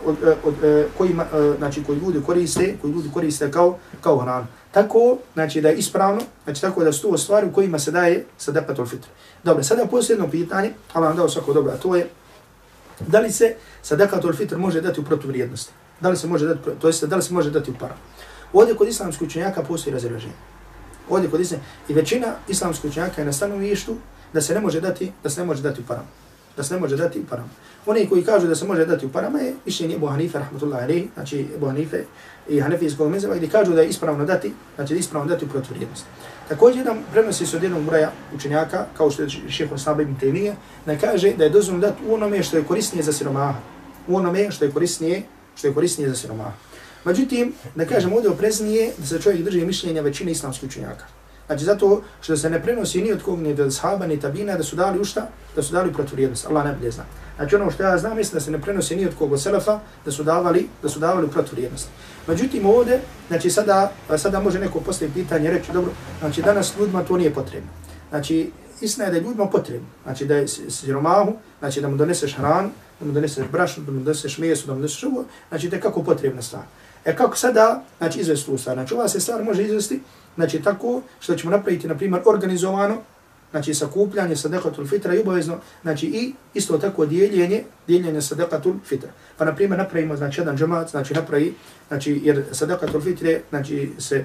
znači koji ljudi koriste kao hranu. Tako, znači da je ispravno, znači tako da su to stvari u kojima se daje sadakatul fitr. Dobro, sada posljedno pitanje, Allah vam dao svako dobro, a to je da li se sadakatul fitr može dati u protuvrijednosti? Da li se može dati, to jest da li se može dati u para? Ovdje kod islamskih učenjaka postoji razilaženje. Ovdje kod i većina islamskih učenjaka je na stanovištu da se ne može dati u parama. Da se ne može dati u parama. Oni koji kažu da se može dati u parama je mišljenje Ebu Hanife, rahmatullahi alejhi, znači Ebu Hanife i hanefijskog mezheba, gdje kažu da je ispravno dati, znači da je ispravno dati u protuvrijednost. Također nam prenosi se od jednog broja učenjaka, kao što je šejh Islam ibn Taymije, da kaže da je dozvoljeno dati u onome što je korisnije za siromaha. U onome što je korisnije za siromaha. Međutim, da kažem ovdje opreznije da se čovjek drži mišljenja većine islamskih učenjaka. Znači zato što se ne prenosi ni od kog, ni od sahaba, ni tabina, da su dali u šta? Da su dali protuvrijednost. Allah najbolje zna. Znači ono što ja znam mislim da se ne prenosi ni od kog od selefa da su davali protuvrijednost. Međutim ovdje, znači sada može neko postaviti pitanje i reći, dobro, znači danas ljudima to nije potrebno. Znači istina je da je ljudima potrebno. Znači da je siromahu, znači da mu doneseš hranu, da mu doneseš brašno, da mu doneseš meso, da mu doneseš ovo, znači to je kako potrebna stvar. Kako sada, znači izvesti tu stvar? Znači ova se stvar može izvesti, znači tako što ćemo napraviti, na primjer, organizovano, znači sakupljanje sadakatul fitra i obavezno, znači i isto tako dijeljenje sadakatul fitra. Pa na primjer napravimo, znači jedan džemat, znači napravi, znači jer sadakatul fitre, znači se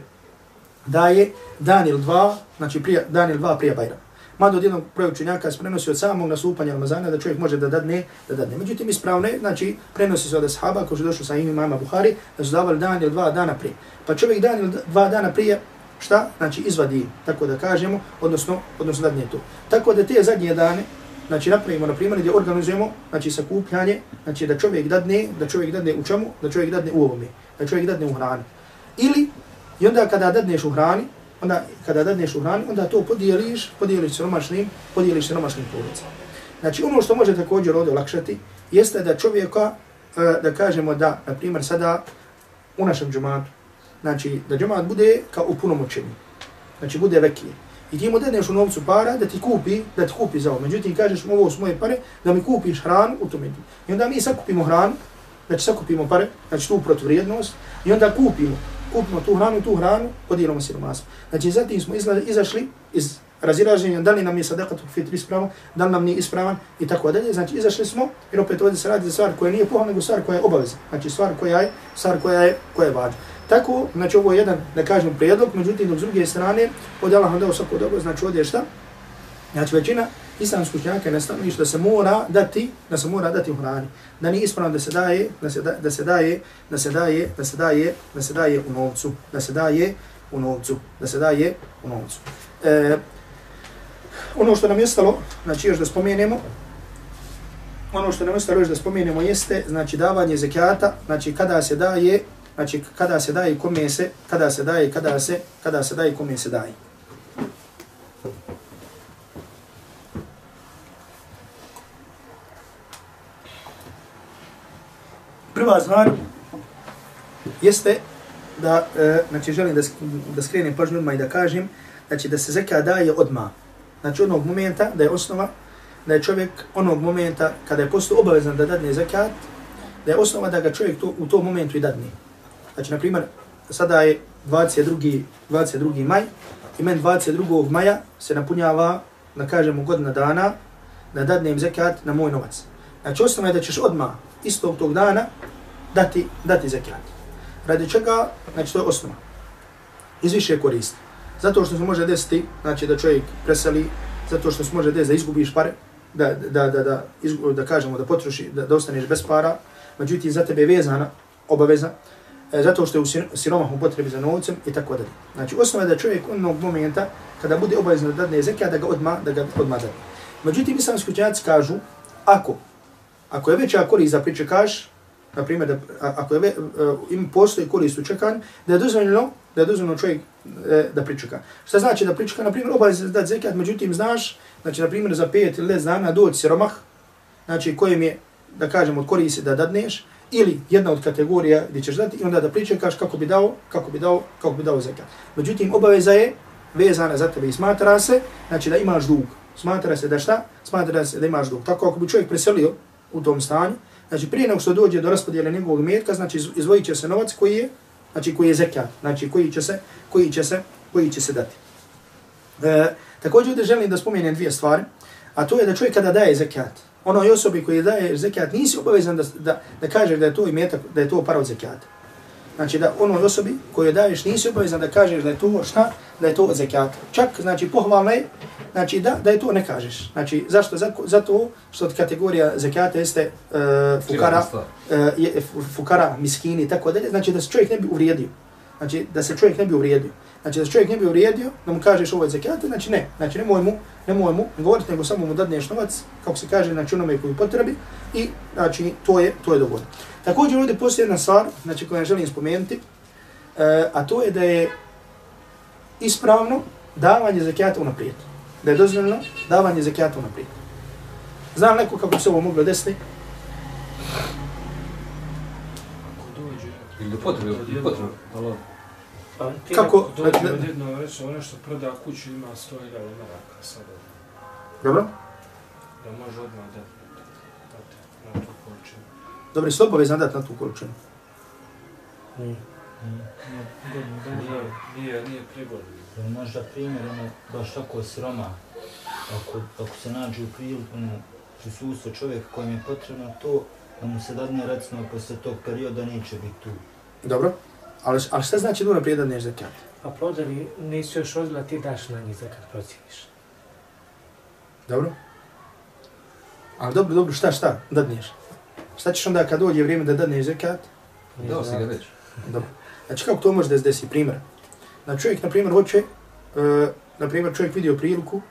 daje dan ili dva, znači dan ili dva prije Bajrama. Mada od jednog broja učenjaka se prenosi od samog nastupanja Ramazana da čovjek može da dadne. Međutim, ispravno je, znači prenosi se od ashaba, kao što je došlo sa imama Buhari, da su davali dan ili dva dana prije. Pa čovjek dan ili dva dana prije, šta? Znači izvadi, tako da kažemo, odnosno dadne to. Tako da te zadnje dane, znači napravimo, na primjer, gdje organizujemo, znači sakupljanje, znači da čovjek dadne u čemu? Da čovjek dadne u ovome, da čovjek dadne u hrani. Ili, i onda kada dadneš u hrani, onda to podijeliš siromašnim porodicama. Znači ono što može također ovdje olakšati jeste da čovjeka, da kažemo da, na primjer sada u našem džematu, znači da džemat bude kao upunomoćeni, znači bude vekije. I ti mu dadneš u novcu para da ti kupi za ovo. Međutim, kažeš mu ovo su moje pare, da mi kupiš hranu u tome. I onda mi sakupimo hranu, znači sakupimo pare, znači tu protuvrijednost, i onda kupimo tu hranu, podijelimo siromaštvo. Znači, zatim smo izašli iz razilaženja, da li nam je sadakatul fitr ispravan, da li nam nije ispravan i tako dalje. Znači, izašli smo, jer opet ovdje se radi za stvar koja nije pohvalna, nego stvar koja je obavezna. Znači, stvar koja je važna. Tako, znači, ovo je jedan, da kažem, prijedlog, međutim, dok s druge strane, od Allah vam dao svako dobro, znači, ovdje je šta? Znači, većina islamskih učenjaka je nastavljeno da se mora dati u hrani. Da nije ispravno da se daje u novcu. Ono što nam je ostalo, znači još da spomenemo, jeste, znači davanje zekijata, znači kada se daje, kome se daje. Prva stvar jeste da, znači želim da skrenem pažnju odmah i da kažem, znači da se zekijat daje odmah. Znači onog momenta da je osnova, da je čovjek onog momenta kada je postao obavezan da dadne zekijat, da je osnova da ga čovjek u tom momentu i dadne. Znači, na primjer, sada je 22. maj i men 22. maja se napunjava, da kažemo, godina dana da dadnem zekijat na moj novac. Znači, osnova je da ćeš odmah istog tog dana dati zekijat. Radi čega? Znači, to je osnova. Iz više koristi. Zato što se može desiti, znači da čovjek preseli, zato što se može desiti da izgubiš pare, da kažemo, da potroši, da ostaneš bez para, međutim za tebe je vezana obaveza. zato što je u siromahu potrebi za novcem i tako dalje. Znači, osnova je da čovjek onog momenta kada bude obavezno da dadne zekat, da ga odmah dadne. Međutim, islamski učenjaci kažu, ako je veća korist da pričekaš, na primjer, ako je im postoji korist u čekanju, da je dozvoljeno čovjek da pričeka. Šta znači da pričeka? Na primjer, obavezno da dati zekat, međutim, znaš, znači, na primjer, za 5 ili 10 dana doći siromah, znači, kojem je, da kažemo, od koristi da dadneš, ili jedna od kategorija gdje ćeš dati i onda da pričekaš kako bi dao zekat. Međutim, obaveza je vezana za tebe i smatra se, znači da imaš dug. Smatra se da šta? Smatra se da imaš dug. Tako ako bi čovjek preselio u tom stanju, znači prije nego što dođe do raspodjele njegovog imetka, znači izdvojit će se novac koji je zekat, znači koji će se dati. Također ovdje želim da spomenem dvije stvari, a to je da čovjek kada daje zekat, onoj osobi koji daje zekat nisi obavezan da kažeš da je to imetak, da je to para od zekata. Znači da onoj osobi koju daješ nisi obavezan da kažeš da je to šta? Da je to od zekata. Čak, znači pohvalno je, znači da je to ne kažeš. Znači zašto? Zato što od kategorija zekata jeste fukara, miskini i tako dalje. Znači da se čovjek ne bi uvrijedio. Znači da se čovjek ne bi uvrijedio, da mu kažeš ovo je zekata, znači ne. Znači nemoj mu govoriti, nego samo mu dadneš novac, kako se kaže, znači onome koju potrebi i znači to je dovoljno. Također ovdje postoji jedna stvar, znači koju ja želim spomenuti, a to je da je ispravno davanje zekata unaprijed. Da je dozvoljeno davanje zekata unaprijed. Znam neko kako se ovo moglo desiti? Ili potrebe. Kako? Dođe od jedno reći, ono što proda kuću ima 100.000 maraka sada. Dobro? Da može odmah dati na tu količinu. Dobro, jesi obavezan dati na tu količinu? Nije prigodno. Možda primjer, baš tako siroma, ako se nađe u prisustvu čovjeka kojem je potrebno to, da mu se dadne recimo posle tog perioda neće biti tu. Dobro, ali šta znači da unaprijed dadneš zekat? A plodari nisu još odla, ti daš na njih zekat, procijeniš. Dobro? Ali dobro, šta dadneš? Šta ćeš onda kad dođe vrijeme da dadneš zekat? Dao si ga već. Dobro. Znači kako to može da se desi? Primjer. Znači čovjek, na primjer, hoće, na primjer, čovjek vidio priliku,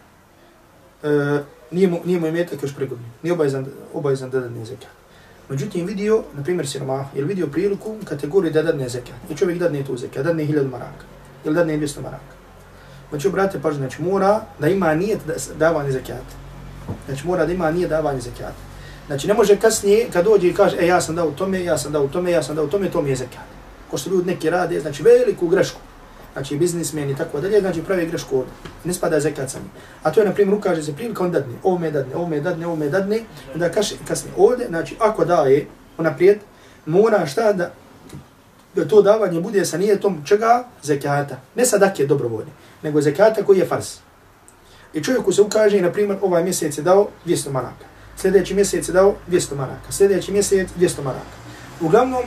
nije mu imetak još pregodno, nije obavezan da dadne zekat. Međutim, vidio, na primjer, siromah, ili vidio priliku kategoriju da dadne zekat. I čovjek dadne tu zekat, dadne 1000 maraka, ili dadne 200 maraka. Znači, brate, pažnje, znači mora da ima nijet davanje zekata. Znači, mora da ima nijet davanje zekata. Znači, ne može kasnije, kad dođe i kaže, ja sam dao tome, to mi je zekat. Ko što ljudi neki rade, znači veliku grešku. Znači, biznismeni i tako dalje, znači pravi grešku ovdje. Ne spada zekat sami. A to je, na primjer, ukaže se prilika, on dadne, ovo me dadne, onda kasnije ovdje, znači, ako daje unaprijed, mora šta da to davanje bude sa nijetom čega? Zekata. Ne sadake dobrovoljne, nego zekata koji je farz. I čovjeku se ukaže, na primjer, ovaj mjesec je dao 200 maraka. Sljedeći mjesec je dao 200 maraka. Sljedeći mjesec 200 maraka. Uglavnom,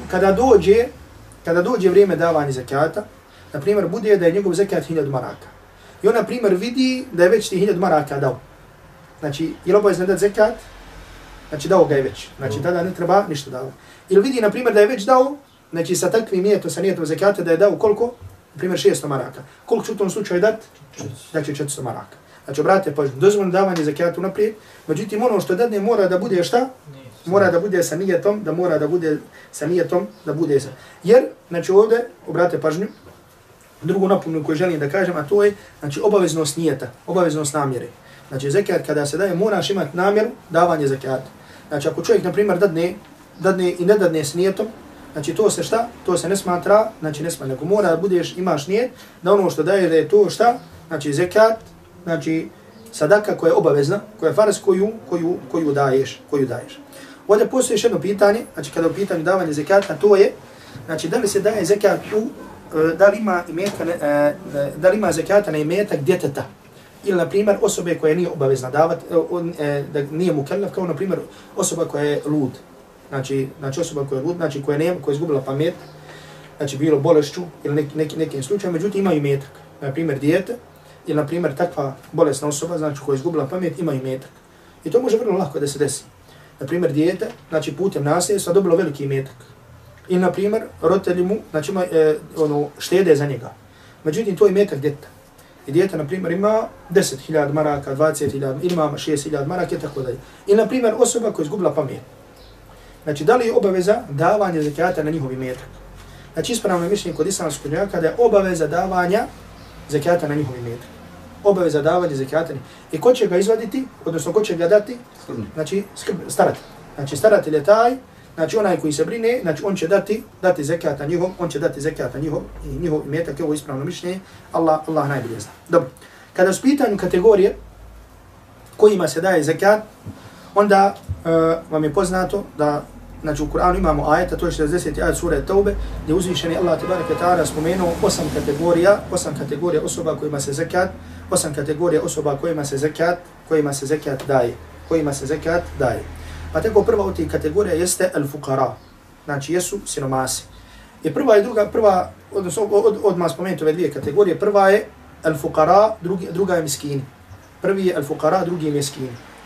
kada dođe vrijeme davanja zekata, na primjer, bude da je njegov zekat 1000 maraka. I on, na primjer, vidi da je već ti 1000 maraka dao. Znači, je li obavezno dati zekat? Znači, dao ga je već. Znači, tada ne treba ništa dao. Ili vidi, na primjer, da je već dao, znači, sa takvim nijetom, sa nijetom zekata, da je dao koliko? Na primjer, 600 maraka. Koliko će u tom slučaju dati? Znači, 400 maraka. Znači, obrate, pažnju, dozvoljno davanje zekata unaprijed, međutim, ono što dadne mora da bude šta? Mora da bude sa nijetom, da bude sa. Jer, znači, ovdje, obrate pažnju, drugu napomenu koju želim da kažem, a to je, znači, obaveznost nijeta, obaveznost namjere. Znači, zekat kada se daje, moraš imati namjeru davanje zekata. Znači, ako čovjek, na primjer, dadne i ne dadne s nijetom, znači, to se šta? To se ne smatra, znači, ne smatra, nego mora da budeš, imaš nijet, da ono što daje, da je to šta? Znači, zekat, znači, sadaka koja je obavezna, koja je farz koju daješ. Ovdje postoji još jedno pitanje, znači, kada je u pitanju davanje zekata, to je, znači, da li se daje zekat da li ima zekata na imetak djeteta ili, na primjer, osobe koja nije obavezna davati, da nije mukellaf, kao, na primjer, osoba koja je lud. Znači osoba koja je lud, znači koja je izgubila pamet, znači bilo bolešću ili nekim slučajem, međutim ima imetak. Na primjer, dijete ili, na primjer, takva bolesna osoba, znači koja je izgubila pamet, ima imetak. I to može vrlo lako da se desi. Na primjer, dijete, znači putem nasljedstva dobilo veliki imetak. Ili, na primjer, roditelji mu, znači, štede za njega. Međutim, to je imetak djeta. I djeta, na primjer, ima 10.000 maraka, 20.000, ili ima 6.000 maraka, i tako dalje. I, na primjer, osoba koja je izgubila pamet. Znači, da li je obaveza davanja zekijata na njihov imetak? Znači, ispravno mišljenje kod islamskog učenjaka da je obaveza davanja zekijata na njihov imetak. Obaveza davanja zekijata. I ko će ga izvaditi, odnosno ko će ga dati? Znači, staratelj. Znači, staratelj je taj, znači onaj koji se brine, znači on će dati zekat na njihov, on će dati zekat na njihov imetak, ovo ispravno mišljenje, Allah najbolje zna. Dobro. Kada su pitanju kategorije kojima se daje zekat, onda vam je poznato da, znači u Kur'anu imamo ajeta, to je 60. ajet sure Taube, gdje uzvišeni Allah tebareke ta'ala spomenuo 8 kategorija osoba kojima se zekat, 8 kategorija osoba kojima se zekat daje. Pa tako prva od tih kategorija jeste al-fuqara, znači jesu sinomasi. I prva i druga, odnosno odmah spomenuti ove dvije kategorije, prva je al-fuqara, druga je miskini. Prvi je al-fuqara, drugi je miskini.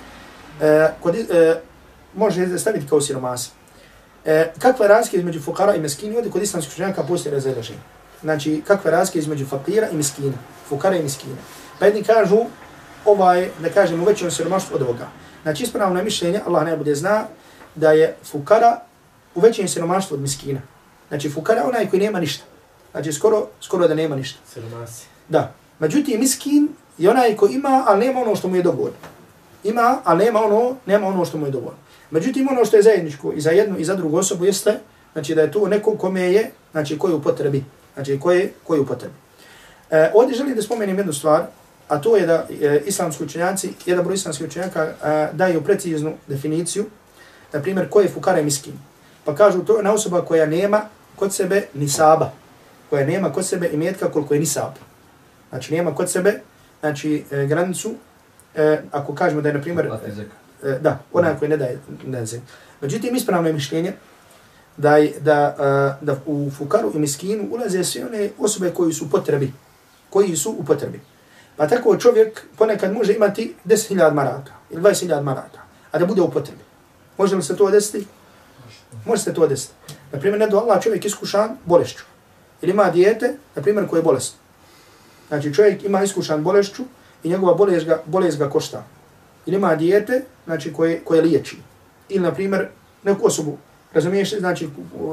Može staviti kao sinomasi. Kakva je razlika između fuqara i miskini? Ovdje kod islamskih učenjaka postoji razilaženje. Znači, kakva je razlika između fakira i miskina, fuqara i miskina. Pa jedni kažu, da kažemo, u većem siromaštvu od ovoga. Znači, ispravno mišljenje, Allah najbolje zna, da je fukara u većem siromaštvu od miskina. Znači, fukara je onaj koji nema ništa. Znači, skoro da nema ništa. Siromasi. Da. Međutim, miskin je onaj koji ima, ali nema ono što mu je dovoljno. Ima, ali nema ono što mu je dovoljno. Međutim, ono što je zajedničko i za jednu i za drugu osobu jeste, znači da je to neko kome je, znači koji je u potrebi. Znači, koji je u potrebi. Ovdje želim da spomenem jednu stvar, a to je da islamski učenjaci, jedan broj islamskih učenjaka daju preciznu definiciju, na primjer, ko je fukara i miskin. Pa kažu, to je ona osoba koja nema kod sebe nisaba, koja nema kod sebe imetka koliko je nisab. Znači, nema kod sebe, znači, granicu, ako kažemo da je, na primjer, da, ona koja ne daje zek. Međutim, ispravno je mišljenje da u fukaru i miskinu ulaze sve one osobe koji su u potrebi. Pa tako čovjek ponekad može imati 10.000 maraka ili 20.000 maraka, a da bude u potrebi. Može li se to desiti? Može se to desiti. Naprimjer, ne do Allah čovjek iskušan bolešću. Ili ima dijete, naprimjer, koje je bolesno. Znači čovjek ima iskušan bolešću i njegova bolest ga košta. Ili ima dijete, znači koje liječi. Ili, naprimjer, neku osobu, razumiješ, znači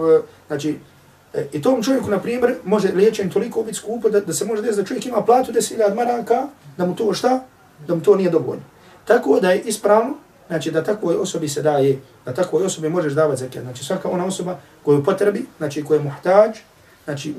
i tom čovjeku, na primjer, može liječenje toliko biti skupo da se može desiti da čovjek ima platu 10.000 maraka, da mu to šta? Da mu to nije dovoljno. Tako da je ispravno, znači da takvoj osobi se daje, da takvoj osobi možeš davati zekat. Znači svaka ona osoba koju potrebi, znači koja je muhtađ, znači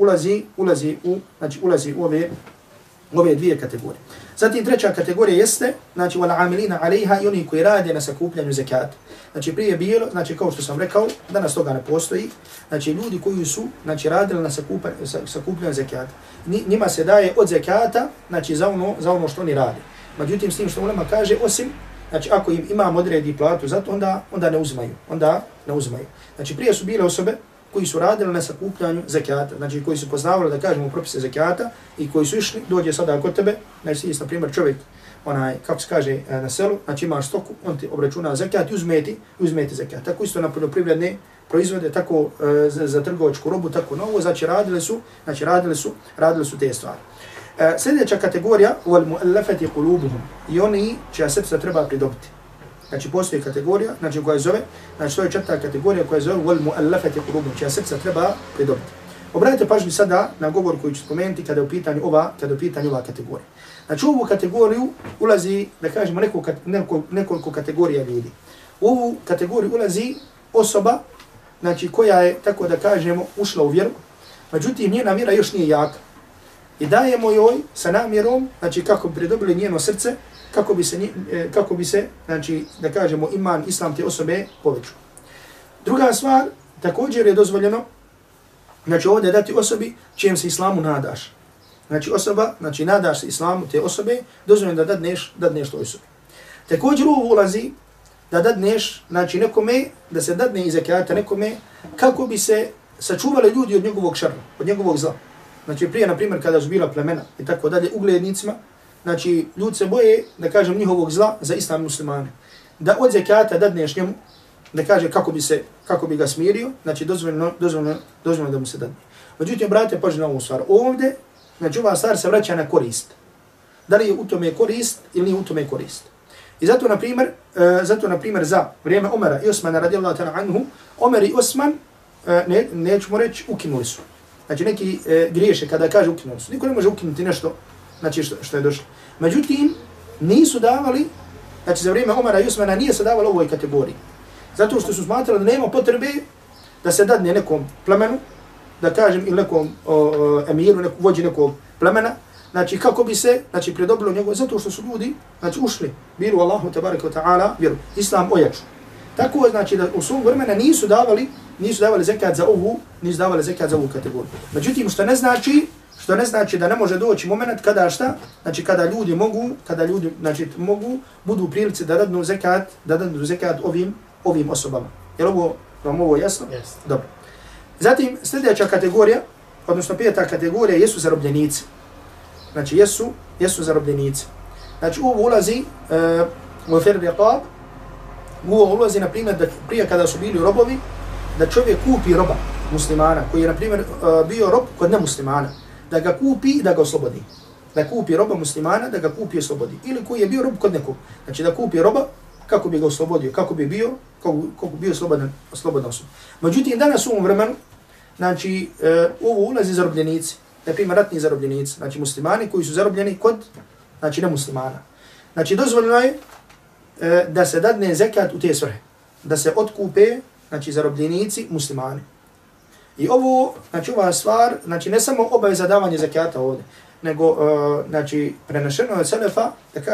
ulazi u ove dvije kategorije. Zatim treća kategorija jeste, znači wal amilina alejha, i oni koji rade na sakupljanju zekata. Znači prije bilo, znači kao što sam rekao, danas toga ne postoji, znači ljudi koji su, znači radili na sakupljanju zekata. Njima se daje od zekata, znači za ono što oni rade. Međutim, s tim što ulema kaže, osim, znači ako im imam odredi platu zato, onda ne uzmaju. Znači prije su bile osobe koji su radili na sakupljanju zekata, znači koji su poznavali, da kažemo, propise zekata i koji su išli, dođe sada kod tebe, znači ti na primjer čovjek, kako se kaže, na selu, znači imaš stoku, on ti obračuna zekat i uzmeti zekat. Tako isto na poljoprivredne proizvode, tako za trgovačku robu, tako novo, znači radili su te stvari. Sljedeća kategorija, wal mu'allafati qulubuhum, i oni čija srca treba pridobiti. Znači postoji kategorija, znači koja zove, znači to je četvrta kategorija koja zove wal mu'allafati qulubuhum, čija srca treba pridobiti. Obratite pažnju sada na govor koji ću spomenuti kada je u pitanju ova kategorija. Znači u ovu kategoriju ulazi, da kažemo, nekoliko kategorija ljudi. U ovu kategoriju ulazi osoba, znači koja je, tako da kažemo, ušla u vjeru, međutim njena vjera još nije jaka. I dajemo joj sa namjerom, znači kako bi pridobili njeno srce, kako bi se, znači, da kažemo, iman, islam te osobe povećao. Druga stvar, također je dozvoljeno, znači ovdje dati osobi čijem se islamu nadaš. Znači osoba, znači nadaš se islamu te osobe, dozvoljeno da dadneš toj osobi. Također ovo ulazi da dadneš, znači nekome, da se dadne iz zekata nekome, kako bi se sačuvali ljudi od njegovog šarra, od njegovog zla. Znači prije, na primjer, kada su bila plemena i tako dalje, uglednicima, znači ljudi se boje, da kažem, njihovog zla za islam muslimane. Da od zekata dadneš njemu, da kaže kako bi ga smirio, znači dozvoljeno da mu se dadne. Međutim, brate, pažnju na ovu stvar. Ovdje, znači ova stvar se vraća na korist. Da li je u tome korist ili nije u tome korist. I zato, na primjer, za vrijeme Omera i Osmana radijallahu ta'ala anhu, Omer i Osman, nećemo reći, ukinuli su. Znači neki griješe kada kaže ukinuli su. Niko ne može ukinuti nešto, znači što je došlo. Međutim, nisu davali, znači za vrijeme Omera i Osmana nije se davalo ovoj kategoriji. Zato što su smatrali da nema potrebe da se dadne nekom plemenu, da kažem, ili nekom emiru, vođi nekog plemena, znači kako bi se, znači pridobilo njegove, zato što su ljudi, znači ušli, bili u Allahu tebareke wa ta'ala, vjeru, Islam ojaču. Tako znači da u svom vremena nisu davali zekat za ovu kategoriju. Međutim, što ne znači da ne može doći moment kada šta, znači kada ljudi mogu, budu u prilici da dadnu zekat ovim osobama. Jer vam ovo jasno? Yes. Dobro. Zatim, sljedeća kategorija, odnosno 5. kategorija, jesu zarobljenici. Znači, jesu zarobljenici. Znači, ovo ulazi u afer riqab, ovo ulazi, na primjer, da prije kada su bili robovi, da čovjek kupi roba muslimana, koji je, na primjer, bio rob kod nemuslimana, da ga kupi i da ga oslobodi. Da kupi roba muslimana, da ga kupi i oslobodi. Ili koji je bio rob kod nekog. Znači, da kupi roba, kako bi ga oslobodio, kako bi bio slobodan osob. Međutim, danas u ovom vremenu, znači, ovo ulazi zarobljenici, na primjer, ratni zarobljenici, znači muslimani koji su zarobljeni kod, znači, nemuslimana. Znači, dozvoljeno je da se dadne zekat u te svrhe, da se otkupe, znači, zarobljenici muslimani. I ovo, znači, ova stvar, znači, ne samo obaveza davanja zekata ovdje, nego, znači, prenešeno od selefa,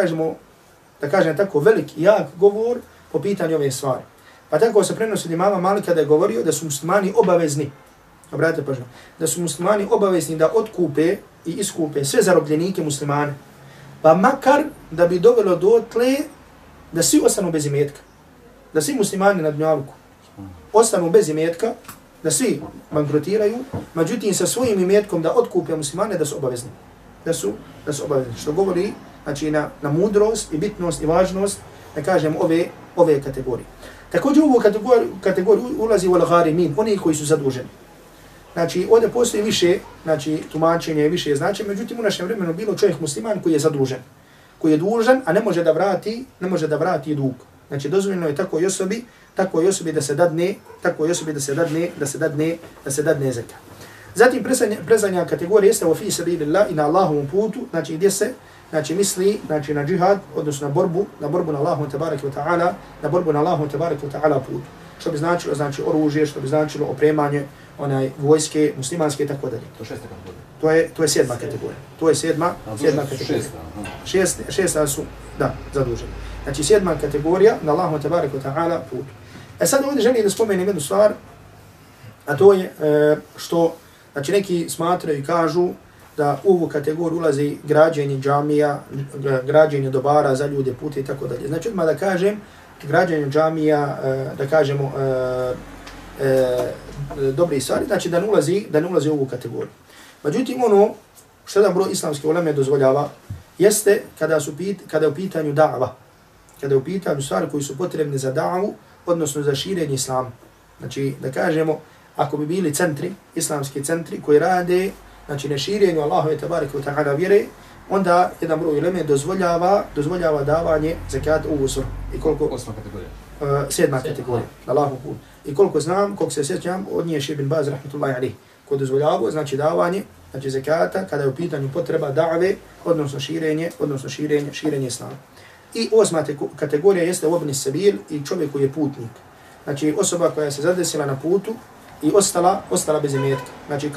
da kažem tako, velik i jak govor po pitanju ove stvari. Pa tako se prenosi od imama Malika da je govorio da su muslimani obavezni, obratite pažnju, da su muslimani obavezni da otkupe i iskupe sve zarobljenike muslimane, pa makar da bi dovelo dotle da svi ostanu bez imetka, da svi muslimani na dunjaluku ostanu bez imetka, da svi bankrotiraju, međutim sa svojim imetkom da otkupe muslimane da su obavezni. Da su obavezni. Što govori, znači, na mudrost i bitnost i važnost, da kažem, ove kategorije. Također u ovu kategoriju ulazi u al-gharimin, oni koji su zaduženi. Znači, ovdje postoji više, znači, tumačenje, više značenje, međutim, u našem vremenu bilo čovjek musliman koji je zadužen. Koji je dužan, a ne može da vrati dug. Znači, dozvoljeno je takvoj osobi da se dadne zekat. Zatim, prezanja kategorija jeste u fi sabilillah i na Allahovom putu, znači, gdje se, znači, misli, znači, na džihad, odnosno na borbu na Allahom tebareke wa ta'ala, na borbu na Allahom tebareke wa ta'ala putu. Što bi značilo, znači, oružje, što bi značilo opremanje, vojske, muslimanske i tako dalje. To 6. kategorija. To je 7. kategorija. To je 7. kategorija. Šesta su, da, zaduženi. Znači 7. kategorija na Allahu tebareke ve ta'ala putu. Sad ovdje želim da spomenem jednu stvar, a to je što, znači, neki smatraju i kažu da u ovu kategoriju ulazi građenje džamija, građenje dobara za ljude, pute i tako dalje. Znači, odmah da kažem, građenje džamija, da kažemo, dobre stvari, znači da ne ulazi u ovu kategoriju. Međutim, ono što jedan broj islamske uleme dozvoljava, jeste kada je u pitanju da'va, kada je u pitanju stvari koji su potrebne za da'vu, odnosno za širenje islama. Znači, da kažemo, ako bi bili centri, islamski centri koji rade, znači, na širenju Allahove tebareke ve ta'ala vjere, onda jedan broj uleme dozvoljava davanje zakata u usur. I koliko? 8. kategorija. 7. kategorija, Allahu put. I koliko znam, koliko se sjećam, od nje Šejh bin Baz rahmetullahi alejhi, ko dozvoljava, znači davanje, znači zakata kada je u pitanju potreba da've, odnosno širenje islama. I 8. kategorija jeste obni sabil i čovjek koji je putnik. Znači osoba koja se zadesila na putu i ostala bez imetka. Znači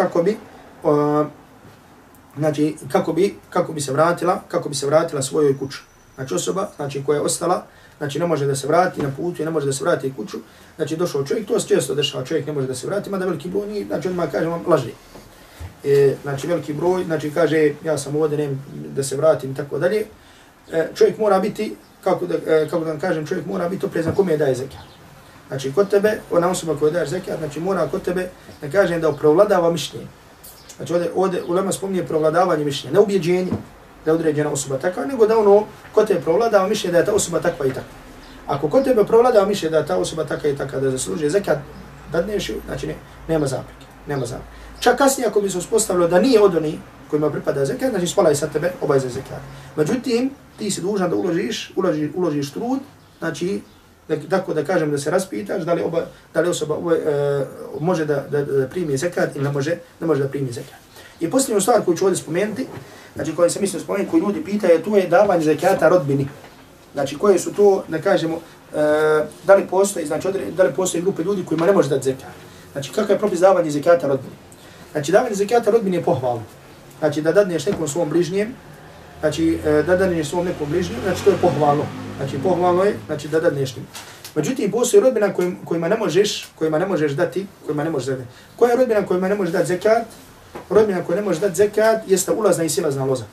kako bi se vratila svojoj kući. Znači osoba, znači koja je ostala, znači ne može da se vrati na putu i ne može da se vrati kuću. Znači došao čovjek, to se često dešava, čovjek ne može da se vrati, mada veliki broj nije, znači odmah kažem vam, laži. Znači veliki broj, znači kaže ja sam ovdje, ne da se vratim i tako dalje. Čovjek mora biti, kako da kažem, čovjek mora biti oprezan kome daje zekat. Znači kod tebe, ona osoba koja daje zekat, znači mora kod tebe, da kažem, da provladava mišljenje. Znači ovdje ulema spominje provladavanje mišljenja, ne ubjeđenje da je određena osoba takva, nego da ono kod tebe provladava mišljenje da je ta osoba takva i takva. Ako kod tebe provlada mišljenje da ta osoba taka i taka da zaslužuje zekat, dadneš ju, znači nema zapreke, nema zapreke. Čak kasnije ako bi se uspostavilo da nije od onih kojima pripada zekat, znači spala je sa tebe obaveza zekat. Međutim, ti si dužan da uložiš trud, znači tako da kažem da se raspitaš da li osoba može da primi zekat ili ne može da primi zekat. I posljednju stvar koju ću ovdje spomenuti, znači koju sam mislio spomenuti, koju ljudi pitaju, to je davanje zekata rodbini. Znači koje su to, da kažemo, da li postoji grupe ljudi kojima ne može dati zekat. Znači kakav je propis davanje zekata rodbini? Znači davanje zekata rodbini je pohvalno. Znači da dadneš nekom svom bližnjem, znači da dadneš svom nekom bližnjem, znači to je pohvalno. Znači pohvalno je, znači da dadneš njim. Međutim, postoji rodbina kojima ne možeš dati. Koja je rodbina kojima ne možeš dati zekat? Rodbina koja ne može dati zekat jeste ulazna i silazna loza.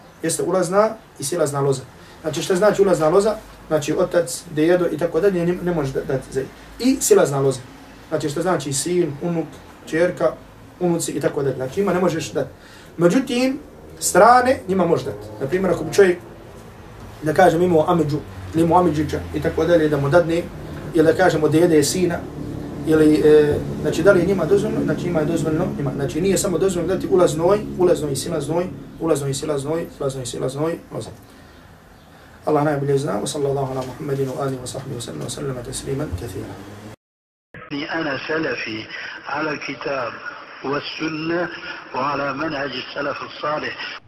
Znači šta znači ulazna loza? Znači otac, dedo i tako dalje ne može dati zekat. I silazna loza. Znači šta znači sin, unuk, čerka, unuci i tako dalje. Znači njima ne možeš dati. Međutim, strane njima može dati. Naprimjer, ako bi čovjek, da kažem, imao amidžu ili imao amidžića i tako dalje, da mu dadne, ili da kažemo dede sina, ili, znači da li je njima dozvoljeno, znači njima je dozvoljeno, znači nije samo dozvoljeno dati ulaznoj i silaznoj loza. Allah najbolje zna, wa sallallahu ala Muhammedin wa alihi wa sahbihi wa sallam tasliman kathira. أنا سلفي على الكتاب والسنة وعلى منهج السلف الصالح.